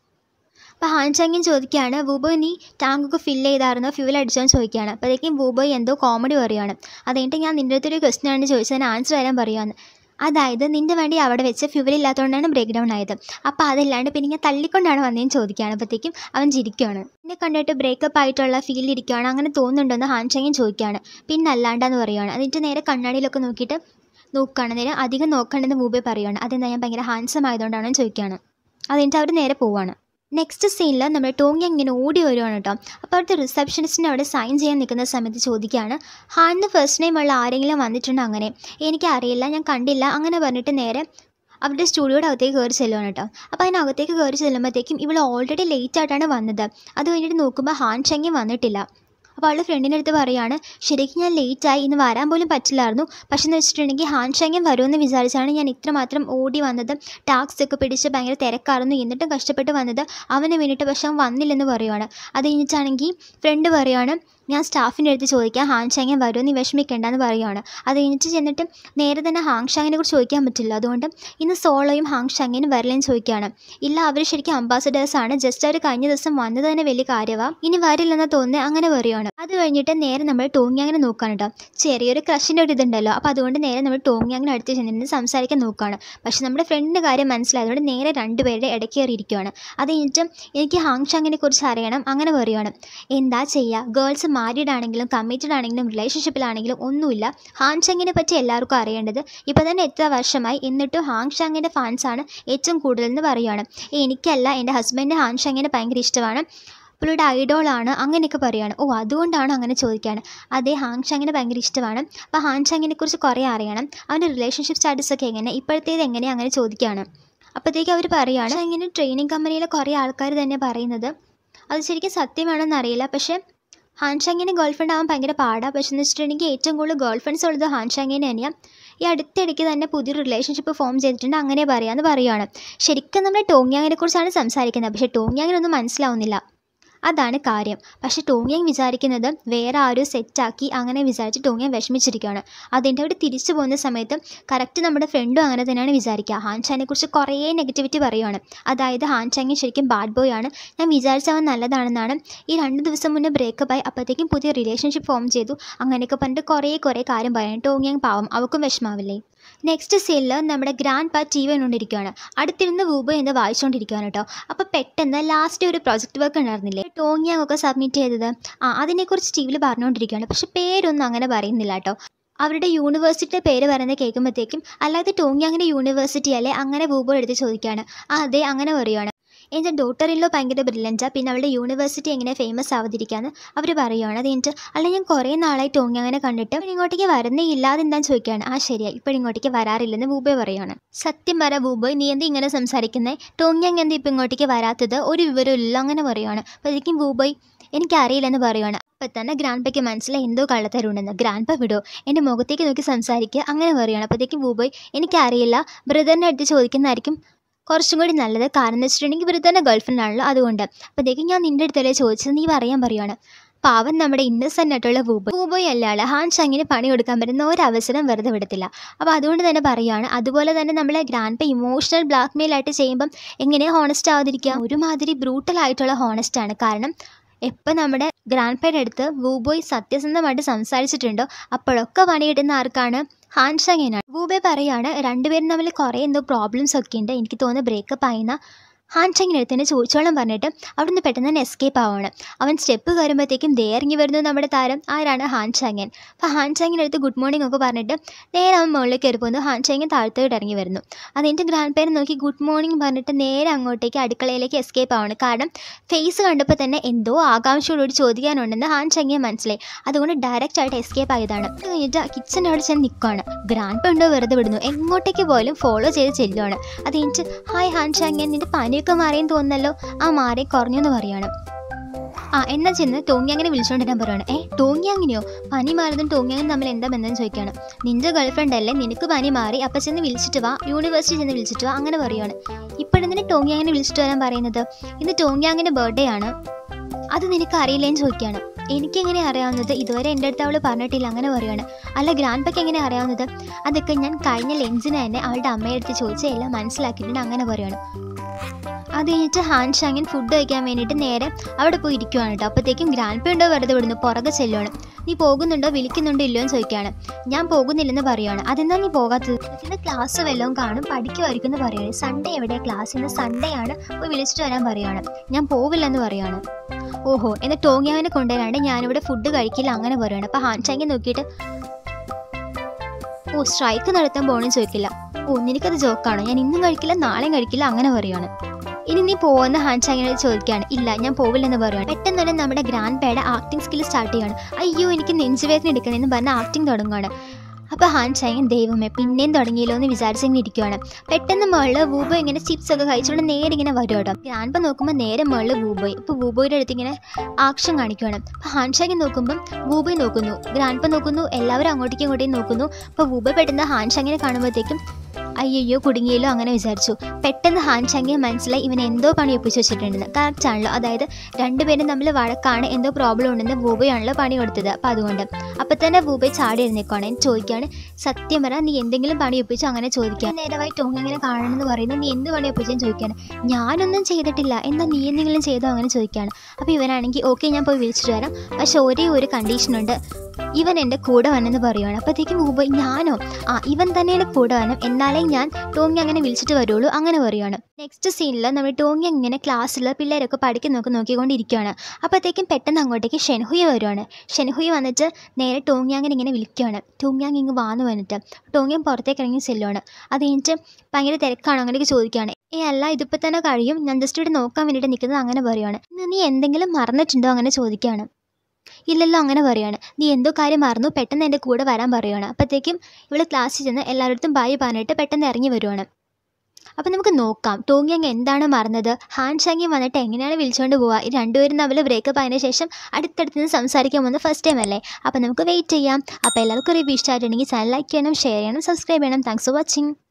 അപ്പോൾ ഹാൻ ഷാങ്ങൻ ചോദിക്കുകയാണ് വൂബോയ് നീ ടാങ്കൊക്കെ ഫില്ല് ചെയ്തായിരുന്നോ, ഫ്യൂൽ അടിച്ചോന്ന് ചോദിക്കുകയാണ്. അപ്പോഴേക്കും വൂബോയ് എന്തോ കോമഡി പറയുകയാണ്. അതെന്നിട്ട് ഞാൻ നിൻ്റെ അടുത്തൊരു ക്വസ്റ്റ്യൻ ആണ് ചോദിച്ചതിന് ആൻസർ തരാൻ പറയുകയാണ്. അതായത് നിൻ്റെ വണ്ടി അവിടെ വെച്ച് ഫ്യൂവൽ ഇല്ലാത്തതുകൊണ്ടാണ് ബ്രേക്ക് ഡൗൺ ആയത്, അപ്പോൾ അതല്ലാണ്ട് പിന്നെ ഞാൻ തള്ളിക്കൊണ്ടാണ് വന്നതെന്ന് ചോദിക്കുകയാണ്. അപ്പോഴത്തേക്കും അവൻ ചിരിക്കുകയാണ്. എന്നെ കണ്ടിട്ട് ബ്രേക്കപ്പ് ആയിട്ടുള്ള ഫീൽ ഇരിക്കുകയാണ് അങ്ങനെ തോന്നുന്നുണ്ടോയെന്ന് ഹാൻ ഷാങ്ങൻ ചോദിക്കുകയാണ്. പിന്നെ അല്ലാണ്ടെന്ന് പറയുകയാണ്. എന്നിട്ട് നേരെ കണ്ണാടിയിലൊക്കെ നോക്കിയിട്ട് നോക്കുകയാണ്. നേരെ അധികം നോക്കണമെന്ന് വൂബോയ് പറയുകയാണ്. അതെന്താ ഞാൻ ഭയങ്കര ഹാൻസം ആയതുകൊണ്ടാണെന്ന് ചോദിക്കുകയാണ്. അതെന്നിട്ട് അവർ നേരെ പോവുകയാണ്. നെക്സ്റ്റ് സീനിൽ നമ്മുടെ ടോങ് ഇങ്ങനെ ഓടി വരുവാണ് കേട്ടോ. അപ്പോൾ അവിടുത്തെ റിസപ്ഷനിസ്റ്റിനെ അവിടെ സൈൻ ചെയ്യാൻ നിൽക്കുന്ന സമയത്ത് ചോദിക്കുകയാണ് ഹാനിന് ഫസ്റ്റ് നെയിം ഉള്ള ആരെങ്കിലും വന്നിട്ടുണ്ടോ. അങ്ങനെ എനിക്കറിയില്ല, ഞാൻ കണ്ടില്ല അങ്ങനെ പറഞ്ഞിട്ട് നേരെ അവരുടെ സ്റ്റുഡിയോയുടെ അകത്തേക്ക് കയറി ചെല്ലുവാണ് കേട്ടോ. അപ്പോൾ അതിനകത്തേക്ക് കയറി ചെല്ലുമ്പോഴത്തേക്കും ഇവൾ ഓൾറെഡി ലേറ്റ് ആയിട്ടാണ് വന്നത്. അത് കഴിഞ്ഞിട്ട് നോക്കുമ്പോൾ ഹാൻ ഷാങ്ങൻ വന്നിട്ടില്ല. അപ്പോൾ അവളുടെ ഫ്രണ്ടിൻ്റെ അടുത്ത് പറയുകയാണ് ശരിക്കും ഞാൻ ലേറ്റായി, ഇന്ന് വരാൻ പോലും പറ്റില്ലായിരുന്നു, പക്ഷെ എന്ന് വെച്ചിട്ടുണ്ടെങ്കിൽ ഹാൻ ഷാങ്ങൻ വരുമെന്ന് വിചാരിച്ചാണ് ഞാൻ ഇത്രമാത്രം ഓടി വന്നത്. ടാക്സ് ഒക്കെ പിടിച്ച് ഭയങ്കര തിരക്കായിരുന്നു, എന്നിട്ടും കഷ്ടപ്പെട്ട് വന്നത് അവന് വേണ്ടിയിട്ട്, പക്ഷെ അവൻ വന്നില്ലെന്ന് പറയുകയാണ്. അത് കഴിഞ്ഞിട്ടാണെങ്കിൽ ഫ്രണ്ട് പറയുകയാണ് ഞാൻ സ്റ്റാഫിൻ്റെ അടുത്ത് ചോദിക്കാം ഹാൻ ഷാങ്ങൻ വരുമോ നീ വിഷമിക്കേണ്ടെന്ന് പറയുകയാണ്. അത് കഴിഞ്ഞിട്ട് ചെന്നിട്ട് നേരെ തന്നെ ഹാങ് ഷാങ്ങിനെ കുറിച്ച് ചോദിക്കാൻ പറ്റില്ല, അതുകൊണ്ട് ഇന്ന് സോളോയും ഹാങ് ഷാങ്ങിനും വരില്ലെന്ന് ചോദിക്കുകയാണ്. ഇല്ല അവർ ശരിക്കും അംബാസഡേഴ്സാണ്, ജസ്റ്റ് അവർ കഴിഞ്ഞ ദിവസം വന്നത് തന്നെ വലിയ കാര്യമാണ്, ഇനി വരില്ലെന്ന് തോന്നുന്നത് അങ്ങനെ പറയുകയാണ്. അത് കഴിഞ്ഞിട്ട് നേരെ നമ്മൾ ടോങ് യാങ്ങിനെ നോക്കുകയാണ് കേട്ടോ. ചെറിയൊരു ക്രഷിൻ്റെ ഒരു ഇതുണ്ടല്ലോ, അപ്പോൾ അതുകൊണ്ട് നേരെ നമ്മൾ ടോങ് യാങ്ങിനെ അടുത്ത് ചെന്നിട്ട് സംസാരിക്കാൻ നോക്കുകയാണ്. പക്ഷെ നമ്മുടെ ഫ്രണ്ടിൻ്റെ കാര്യം മനസ്സിലായതുകൊണ്ട് നേരെ രണ്ടുപേരുടെ ഇടയ്ക്ക് കയറിയിരിക്കുകയാണ്. അത് കഴിഞ്ഞിട്ട് എനിക്ക് ഹാങ് ഷാങ്ങിനെ കുറിച്ച് അറിയണം അങ്ങനെ പറയുകയാണ്. എന്താ ചെയ്യുക, ഗേൾസ് മാരീഡ് ആണെങ്കിലും കമ്മിറ്റഡ് ആണെങ്കിലും റിലേഷൻഷിപ്പിലാണെങ്കിലും ഒന്നുമില്ല, ഹാൻ ഷാങ്ങിനെ പറ്റി എല്ലാവർക്കും അറിയേണ്ടത്. ഇപ്പോൾ തന്നെ എത്ര വർഷമായി, എന്നിട്ടും ഹാങ് ഷാങ്ങിൻ്റെ ഫാൻസാണ് ഏറ്റവും കൂടുതലെന്ന് പറയുകയാണ്. എനിക്കല്ല, എൻ്റെ ഹസ്ബൻഡ് ഹാൻ ഷാങ്ങിനെ ഭയങ്കര ഇഷ്ടമാണ്, പുള്ളിയുടെ ഐഡോളാണ് അങ്ങനെയൊക്കെ പറയുകയാണ്. ഓ അതുകൊണ്ടാണ് അങ്ങനെ ചോദിക്കുകയാണ്. അതേ ഹാങ് ഷാങ്ങിനെ ഭയങ്കര ഇഷ്ടമാണ്, അപ്പോൾ ഹാൻ ഷാങ്ങിനെ കുറിച്ച് കുറേ അറിയണം, അവൻ്റെ റിലേഷൻഷിപ്പ് സ്റ്റാറ്റസൊക്കെ എങ്ങനെ, ഇപ്പോഴത്തേത് എങ്ങനെയാണ് അങ്ങനെ ചോദിക്കുകയാണ്. അപ്പോഴത്തേക്ക് അവർ പറയുകയാണ് ഇങ്ങനെ ട്രെയിനിങ് കമ്പനിയിലെ കുറേ ആൾക്കാർ തന്നെ പറയുന്നത്, അത് ശരിക്കും സത്യമാണെന്ന് അറിയില്ല, പക്ഷേ ഹാൻ ഷാങ്ങിന് ഗേൾ ഫ്രണ്ട് ആവാൻ ഭയങ്കര പാടാണ്, പക്ഷെ എന്ന് വെച്ചിട്ടുണ്ടെങ്കിൽ ഏറ്റവും കൂടുതൽ ഗേൾ ഫ്രണ്ട്സ് ഉള്ളത് ഹാൻ ഷാങ്ങിന് തന്നെയാണ്. ഈ അടുത്തിടയ്ക്ക് തന്നെ പുതിയൊരു റിലേഷൻഷിപ്പ് ഫോം ചെയ്തിട്ടുണ്ട് അങ്ങനെ പറയാമെന്ന് പറയുകയാണ്. ശരിക്കും നമ്മൾ ടോങ് യാങ്ങിനെ കുറിച്ചാണ് സംസാരിക്കുന്നത്, പക്ഷേ ടോങ് യാങ്ങിനൊന്നും മനസ്സിലാവുന്നില്ല, അതാണ് കാര്യം. പക്ഷേ ടോങ് യാങ് വിചാരിക്കുന്നത് വേറെ ആരും സെറ്റാക്കി അങ്ങനെ വിചാരിച്ച് ടോങ് യാങ് വിഷമിച്ചിരിക്കുകയാണ്. അതിൻ്റെ അവിടെ തിരിച്ചു പോകുന്ന സമയത്ത് കറക്റ്റ് നമ്മുടെ ഫ്രണ്ടും അങ്ങനെ തന്നെയാണ് വിചാരിക്കുക. ഹാൻ ഷാങ്ങിനെ കുറിച്ച് കുറേ നെഗറ്റിവിറ്റി പറയുകയാണ്. അതായത് ഹാൻ ഷാങ് ശരിക്കും ബാഡ് ബോയ് ആണ്, ഞാൻ വിചാരിച്ചവൻ നല്ലതാണെന്നാണ്. ഈ രണ്ട് ദിവസം മുന്നേ ബ്രേക്കപ്പായി, അപ്പോഴത്തേക്കും പുതിയ റിലേഷൻഷിപ്പ് ഫോം ചെയ്തു അങ്ങനെയൊക്കെ പറഞ്ഞിട്ട് കുറേ കുറേ കാര്യം പറയാൻ ടോങ് യാങ് പാവം, അവൾക്കും വിഷമാവില്ലേ. നെക്സ്റ്റ് സീനിൽ നമ്മുടെ ഗ്രാൻഡ് പാ ടി വി കണ്ടുകൊണ്ടിരിക്കുകയാണ്. അടുത്തിരുന്ന് വൂബോയ് എന്ന് വായിച്ചുകൊണ്ടിരിക്കുകയാണ് കേട്ടോ. അപ്പോൾ പെട്ടെന്ന് ലാസ്റ്റ് ഒരു പ്രൊജക്റ്റ് വർക്ക് ഉണ്ടായിരുന്നില്ലേ ടോങ് യാങ് ഒക്കെ സബ്മിറ്റ് ചെയ്തത്, ആ അതിനെക്കുറിച്ച് ടി വിയിൽ പറഞ്ഞുകൊണ്ടിരിക്കുകയാണ്. പക്ഷേ പേരൊന്നും അങ്ങനെ പറയുന്നില്ല കേട്ടോ. അവരുടെ യൂണിവേഴ്സിറ്റിയുടെ പേര് പറയുന്നത് കേൾക്കുമ്പോഴത്തേക്കും അല്ലാതെ ടോങ് യാങ്ങിൻ്റെ യൂണിവേഴ്സിറ്റി അല്ലേ അങ്ങനെ വൂബോയ് എടുത്ത് ചോദിക്കുകയാണ്. ആ അതെ അങ്ങനെ പറയുകയാണ്. എൻ്റെ ഡോട്ടറിലോ ഭയങ്കര ബ്രില്യൻറ്റാണ്, പിന്നെ അവളുടെ യൂണിവേഴ്സിറ്റി എങ്ങനെ ഫേമസ് ആവാതിരിക്കാമെന്ന് അവർ പറയുകയാണ്. അത് കഴിഞ്ഞിട്ട് അല്ല ഞാൻ കുറേ നാളായി ടോങ് യാങ്ങിനെ കണ്ടിട്ട് ഇങ്ങോട്ടേക്ക് വരുന്നേ ഇല്ലാതെ എന്താണെന്ന് ചോദിക്കുകയാണ്. ആ ശരിയാണ് ഇപ്പോൾ ഇങ്ങോട്ടേക്ക് വരാറില്ലെന്ന് വൂബോയ് പറയുകയാണ്. സത്യം പറ വൂബോയ് നീ എന്താ ഇങ്ങനെ സംസാരിക്കുന്നത്, ടോങ് യാങ് എന്താ ഇപ്പോൾ ഇങ്ങോട്ടേക്ക് വരാത്തത്, ഒരു വിവരമില്ല അങ്ങനെ പറയുകയാണ്. അപ്പോഴേക്കും വൂബോയ് എനിക്കറിയില്ലെന്ന് പറയുകയാണ്. അപ്പോൾ തന്നെ ഗ്രാൻഡ് പയ്ക്ക് മനസ്സിലായി എന്തോ കള്ളത്തരുണ്ടെന്ന്. ഗ്രാൻഡ് പ വിടോ എൻ്റെ മുഖത്തേക്ക് നോക്കി സംസാരിക്കുക അങ്ങനെ പറയുകയാണ്. അപ്പോഴത്തേക്കും വൂബോയ് എനിക്കറിയില്ല, ബ്രദറിൻ്റെ അടുത്ത് ചോദിക്കുന്നതായിരിക്കും കുറച്ചും കൂടി നല്ലത്, കാരണം എന്ന് വെച്ചിട്ടുണ്ടെങ്കിൽ ഇവർ തന്നെ ഗേൾ ഫ്രണ്ട് ആണല്ലോ അതുകൊണ്ട്. അപ്പോഴത്തേക്കും ഞാൻ നിൻ്റെ അടുത്തല്ലേ ചോദിച്ചത്, നീ പറയാൻ പറയുകയാണ്. പാവൻ നമ്മുടെ ഇന്നസെൻ്റ് ആയിട്ടുള്ള വൂബോയ് വൂബോയ് അല്ലാതെ ഹാൻ ഷാങ്ങിന് പണി കൊടുക്കാൻ പറ്റുന്ന ഒരവസരം വെറുതെ വിടത്തില്ല. അപ്പോൾ അതുകൊണ്ട് തന്നെ പറയുകയാണ്. അതുപോലെ തന്നെ നമ്മളെ ഗ്രാൻഡ് പ ഇമോഷണൽ ബ്ലാക്ക് മെയിൽ ആയിട്ട് ചെയ്യുമ്പം എങ്ങനെയാണ് ഹോണസ്റ്റ് ആവാതിരിക്കുക, ഒരുമാതിരി ബ്രൂട്ടലായിട്ടുള്ള ഹോണസ്റ്റാണ്. കാരണം എപ്പോൾ നമ്മുടെ ഗ്രാൻഡ് പേയുടെ അടുത്ത് വൂബോയ് സത്യസന്ധമായിട്ട് സംസാരിച്ചിട്ടുണ്ടോ അപ്പോഴൊക്കെ പണി കിട്ടുന്ന ആർക്കാണ്, ഹാൻ ഷാങ്ങിനാണ്. വൂബോയ് പറയുകയാണ് രണ്ടുപേരും തമ്മിൽ കുറേ എന്തോ പ്രോബ്ലംസ് ഒക്കെ ഉണ്ട്, എനിക്ക് തോന്നുന്നു ബ്രേക്കപ്പ് ആയിന്ന. ഹാൻ ചാങ്ങിൻ്റെ അടുത്ത് തന്നെ ചോദിച്ചോളം പറഞ്ഞിട്ട് അവിടുന്ന് പെട്ടെന്ന് തന്നെ എസ്കേപ്പ് ആവുകയാണ്. അവൻ സ്റ്റെപ്പ് കയറുമ്പോഴത്തേക്കും ദേ ഇറങ്ങി വരുന്നു നമ്മുടെ താരം. ആരാണ്? Han Shangyan. അപ്പോൾ ഹാൻ ചാങ്ങിൻ്റെ അടുത്ത് ഗുഡ് മോർണിംഗ് ഒക്കെ പറഞ്ഞിട്ട് നേരെ അവൻ മുകളിലേക്ക് കയറി പോകുന്നു. ഹാൻ ചാങ്ങൻ താഴത്തോട്ട് ഇറങ്ങി വരുന്നു. അതെൻ്റെ ഗ്രാൻഡ് പേരെ നോക്കി ഗുഡ് മോർണിംഗ് പറഞ്ഞിട്ട് നേരെ അങ്ങോട്ടേക്ക് അടുക്കളയിലേക്ക് എസ്കേപ്പ് ആവുകയാണ്. കാരണം ഫേസ് കണ്ടപ്പോൾ തന്നെ എന്തോ ആകാംക്ഷയോടുകൂടി ചോദിക്കാനുണ്ടെന്ന് ഹാൻ ചാങ്ങിയെ മനസ്സിലായി. അതുകൊണ്ട് ഡയറക്റ്റ് ആയിട്ട് എസ്കേപ്പ് ആയതാണ്. അത് കഴിഞ്ഞിട്ട് കിച്ചൻ്റെ അവിടെ ചെന്ന് നിൽക്കുകയാണ്. ഗ്രാൻഡ് പേ ഉണ്ടോ വെറുതെ വിടുന്നു. എങ്ങോട്ടേക്ക് പോലും ഫോളോ ചെയ്ത് ചെല്ലുകയാണ്. അത് കഴിഞ്ഞിട്ട് ഹായ് ഹാൻ ചാങ്ങൻ, നിൻ്റെ പനിയൊക്കെ മാറിയെന്ന് തോന്നുന്നല്ലോ. ആ മാറി കുറഞ്ഞു എന്ന് പറയുകയാണ്. ആ എന്നാൽ ചെന്ന് ടോങ്യാങ്ങിനെ വിളിച്ചുകൊണ്ടിരാൻ പറയുകയാണ്. ഏ ടോങ്യാങ്ങിനെയോ? പനി മാറുന്നതും ടോങ്യാങ്ങും തമ്മിൽ എന്താ ബന്ധം ചോദിക്കുകയാണ്. നിൻ്റെ ഗേൾഫ്രണ്ട് അല്ലേ, നിനക്ക് പനി മാറി, അപ്പം ചെന്ന് വിളിച്ചിട്ട് വാ, യൂണിവേഴ്സിറ്റി ചെന്ന് വിളിച്ചിട്ട് വാ, അങ്ങനെ പറയുകയാണ്. ഇപ്പോഴെന്തിന് ടോങ്യാങ്ങിനെ വിളിച്ചിട്ട് വരാൻ പറയുന്നത്? ഇന്ന് ടോങ്യാങ്ങിൻ്റെ ബർത്ത്ഡേ ആണ്, അത് നിനക്ക് അറിയില്ലേന്ന് ചോദിക്കുകയാണ്. എനിക്കെങ്ങനെ അറിയാവുന്നത്? ഇതുവരെ എൻ്റെ അടുത്ത് അവൾ പറഞ്ഞിട്ടില്ല, അങ്ങനെ പറയുകയാണ്. അല്ല ഗ്രാൻഡ് പക്ക് എങ്ങനെ അറിയാവുന്നത്? അതൊക്കെ ഞാൻ കഴിഞ്ഞ ലെൻസിന് തന്നെ അവളുടെ അമ്മയുടെ അടുത്ത് ചോദിച്ച് എല്ലാം മനസ്സിലാക്കിയിട്ടുണ്ട്, അങ്ങനെ പറയുകയാണ്. അത് കഴിഞ്ഞിട്ട് ഹാൻ ചാങ്ങൻ ഫുഡ് കഴിക്കാൻ വേണ്ടിയിട്ട് നേരെ അവിടെ പോയി ഇരിക്കുവാണ് കേട്ടോ. അപ്പോഴത്തേക്കും ഗ്രാൻഡ് പേ ഉണ്ടോ വെറുതെ വിടുന്നു. പുറകെ ചെല്ലുവാണ്. നീ പോകുന്നുണ്ടോ, വിളിക്കുന്നുണ്ടോ ഇല്ലയോ എന്ന് ചോദിക്കുകയാണ്. ഞാൻ പോകുന്നില്ലെന്ന് പറയുകയാണ്. അതെന്താ നീ പോകാത്തത്? ഇന്ന് ക്ലാസ് വല്ലതും കാണും, പഠിക്കുമായിരിക്കും എന്ന് പറയുകയാണ്. സൺഡേ എവിടെയാണ് ക്ലാസ്? ഇന്ന് സൺഡേ ആണ്, പോയി വിളിച്ചിട്ട് വരാൻ പറയുകയാണ്. ഞാൻ പോവില്ലെന്ന് പറയുകയാണ്. ഓഹോ, എന്നാൽ ടോങ്യാങ്ങിനെ കൊണ്ടുവരാണ്ട് ഞാനിവിടെ ഫുഡ് കഴിക്കില്ല, അങ്ങനെ പറയുകയാണ്. അപ്പോൾ ഹാൻ ചാങ്ങൻ നോക്കിയിട്ട് ഓ സ്ട്രൈക്ക് നടത്താൻ പോകണമെന്ന് ചോദിക്കില്ല. ഓ നിനക്കത് ജോക്കാണോ? ഞാൻ ഇന്നും കഴിക്കില്ല നാളെയും കഴിക്കില്ല, അങ്ങനെ പറയുകയാണ്. ഇനി നീ പോകുന്ന ഹാൻ ചാങ്ങിനോട് ചോദിക്കുകയാണ്. ഇല്ല ഞാൻ പോവില്ലെന്ന് പറയുകയാണ്. പെട്ടെന്ന് തന്നെ നമ്മുടെ ഗ്രാൻഡ് പേയുടെ ആക്ടിങ് സ്കിൽ സ്റ്റാർട്ട് ചെയ്യുകയാണ്. അയ്യോ എനിക്ക് നെഞ്ചുവേദന എടുക്കണമെന്ന് പറഞ്ഞ് ആക്ടിങ് തുടങ്ങുകയാണ്. അപ്പോൾ ഹാൻ ചാങ്ങൻ ദൈവമേ പിന്നെയും തുടങ്ങിയല്ലോ എന്ന് വിചാരിച്ചിങ്ങനെ ഇരിക്കുകയാണ്. പെട്ടെന്ന് മുകളിൽ വൂബോ ഇങ്ങനെ ചിപ്സ് ഒക്കെ കഴിച്ചുകൊണ്ട് നേരെ ഇങ്ങനെ വരും കേട്ടോ. ഗ്രാൻഡ് പ നോക്കുമ്പോൾ നേരെ മുകളിൽ വൂബോയ്. ഇപ്പോൾ വൂബോയുടെ അടുത്ത് ഇങ്ങനെ ആക്ഷൻ കാണിക്കുകയാണ്. അപ്പോൾ ഹാൻ ചാങ്ങൻ നോക്കുമ്പം വൂബോയ് നോക്കുന്നു, ഗ്രാൻഡ് പ നോക്കുന്നു, എല്ലാവരും അങ്ങോട്ടേക്കും ഇങ്ങോട്ടേക്കും നോക്കുന്നു. അപ്പോൾ വൂബോയ് പെട്ടെന്ന് ഹാൻ ചാങ്ങിനെ കാണുമ്പോഴത്തേക്കും അയ്യോ കുടുങ്ങിയല്ലോ അങ്ങനെ വിചാരിച്ചു. പെട്ടെന്ന് ഹാൻ ചാങ്ങിയെ മനസ്സിലായി ഇവൻ എന്തോ പണി ഒപ്പിച്ച് വെച്ചിട്ടുണ്ടെന്ന്. കറക്റ്റ് ആണല്ലോ, അതായത് രണ്ടുപേരും തമ്മിൽ വഴക്കാണ്, എന്തോ പ്രോബ്ലം ഉണ്ടെന്ന് വൂബോയാണല്ലോ പണി കൊടുത്തത്. അപ്പോൾ അതുകൊണ്ട് അപ്പം തന്നെ വൂബോയ് ചാടി എഴുന്നേക്കാണ്. ചോദിക്കുകയാണ് സത്യം പറ നീ എന്തെങ്കിലും പണി ഒപ്പിച്ചോ, അങ്ങനെ ചോദിക്കാൻ നേരമായി ടോങ്ങിങ്ങനെ കാണണമെന്ന് പറയുന്നു. നീ എന്ത് പണി ഒപ്പിച്ചെന്ന് ചോദിക്കുകയാണ്. ഞാനൊന്നും ചെയ്തിട്ടില്ല, എന്താ നീ എന്തെങ്കിലും ചെയ്തോ അങ്ങനെ ചോദിക്കുകയാണ്. അപ്പോൾ ഇവനാണെങ്കിൽ ഓക്കെ ഞാൻ പോയി വിളിച്ചിട്ട് വരാം, പക്ഷെ ഒരേ ഒരു കണ്ടീഷനുണ്ട്, ഇവൻ എൻ്റെ കൂടെ വന്നെന്ന് പറയുകയാണ്. അപ്പോഴത്തേക്കും വൂബോയ് ഞാനോ? ആ ഇവൻ തന്നെയാണ് കൂടെ വരണം, എന്നാലേ ഞാൻ ടോങ്ങി അങ്ങനെ വിളിച്ചിട്ട് വരുള്ളൂ, അങ്ങനെ പറയുകയാണ്. നെക്സ്റ്റ് സീനിൽ നമ്മൾ ടോങ്ങി ഇങ്ങനെ ക്ലാസ്സിൽ പിള്ളേരൊക്കെ പഠിക്കുന്നൊക്കെ നോക്കിക്കൊണ്ടിരിക്കുകയാണ്. അപ്പോഴത്തേക്കും പെട്ടെന്ന് അങ്ങോട്ടേക്ക് ഷെൻഹുയി വരുവാണ്. ഷെൻഹുയി വന്നിട്ട് നേരെ ടോങ്യാങ്ങിനെ ഇങ്ങനെ വിളിക്കുകയാണ്. ടോങ്യാങ് ഇങ്ങ് വാന്ന് വന്നിട്ട് ടോങ്യാങ് പുറത്തേക്ക് ഇറങ്ങി ചെല്ലുവാണ്. അത് കഴിഞ്ഞിട്ട് ഭയങ്കര തിരക്കാണോ അങ്ങനെയൊക്കെ ചോദിക്കുകയാണ്. ഏ അല്ല ഇതിപ്പോൾ തന്നെ കഴിയും, ഞാൻ ജസ്റ്റ് ഇവിടെ നോക്കാൻ വേണ്ടിയിട്ട് നിൽക്കുന്നത്, അങ്ങനെ പറയുകയാണ്. ഇന്ന് നീ എന്തെങ്കിലും മറന്നിട്ടുണ്ടോ അങ്ങനെ ചോദിക്കുകയാണ്. ഇല്ലല്ലോ അങ്ങനെ പറയുകയാണ്. നീ എന്തോ കാര്യം മറന്നു, പെട്ടെന്ന് എൻ്റെ കൂടെ വരാൻ പറയുകയാണ്. അപ്പോഴത്തേക്കും ഇവള് ക്ലാസ്സിൽ ചെന്ന് എല്ലാവരുടെ ബായി പറഞ്ഞിട്ട് പെട്ടെന്ന് ഇറങ്ങി വരുവാണ്. അപ്പം നമുക്ക് നോക്കാം ടോങ്യാങ് എന്താണ് മറന്നത്, ഹാൻ ചാങ്ങി വന്നിട്ട് എങ്ങനെയാണ് വിളിച്ചുകൊണ്ട് പോവുക. ഈ രണ്ടുപേരും തമ്മിൽ ബ്രേക്കപ്പ് ആയതിനു ശേഷം അടുത്തടുത്ത് നിന്ന് സംസാരിക്കാൻ പോകുന്നത് ഫസ്റ്റ് ടൈം അല്ലേ. അപ്പം നമുക്ക് വെയിറ്റ് ചെയ്യാം. അപ്പോൾ എല്ലാവർക്കും റിവ്യൂ ഇഷ്ടമായിട്ടുണ്ടെങ്കിൽ ചാനൽ ലൈക്ക് ചെയ്യണം, ഷെയർ ചെയ്യണം, സബ്സ്ക്രൈബ് ചെയ്യണം. Thanks for watching.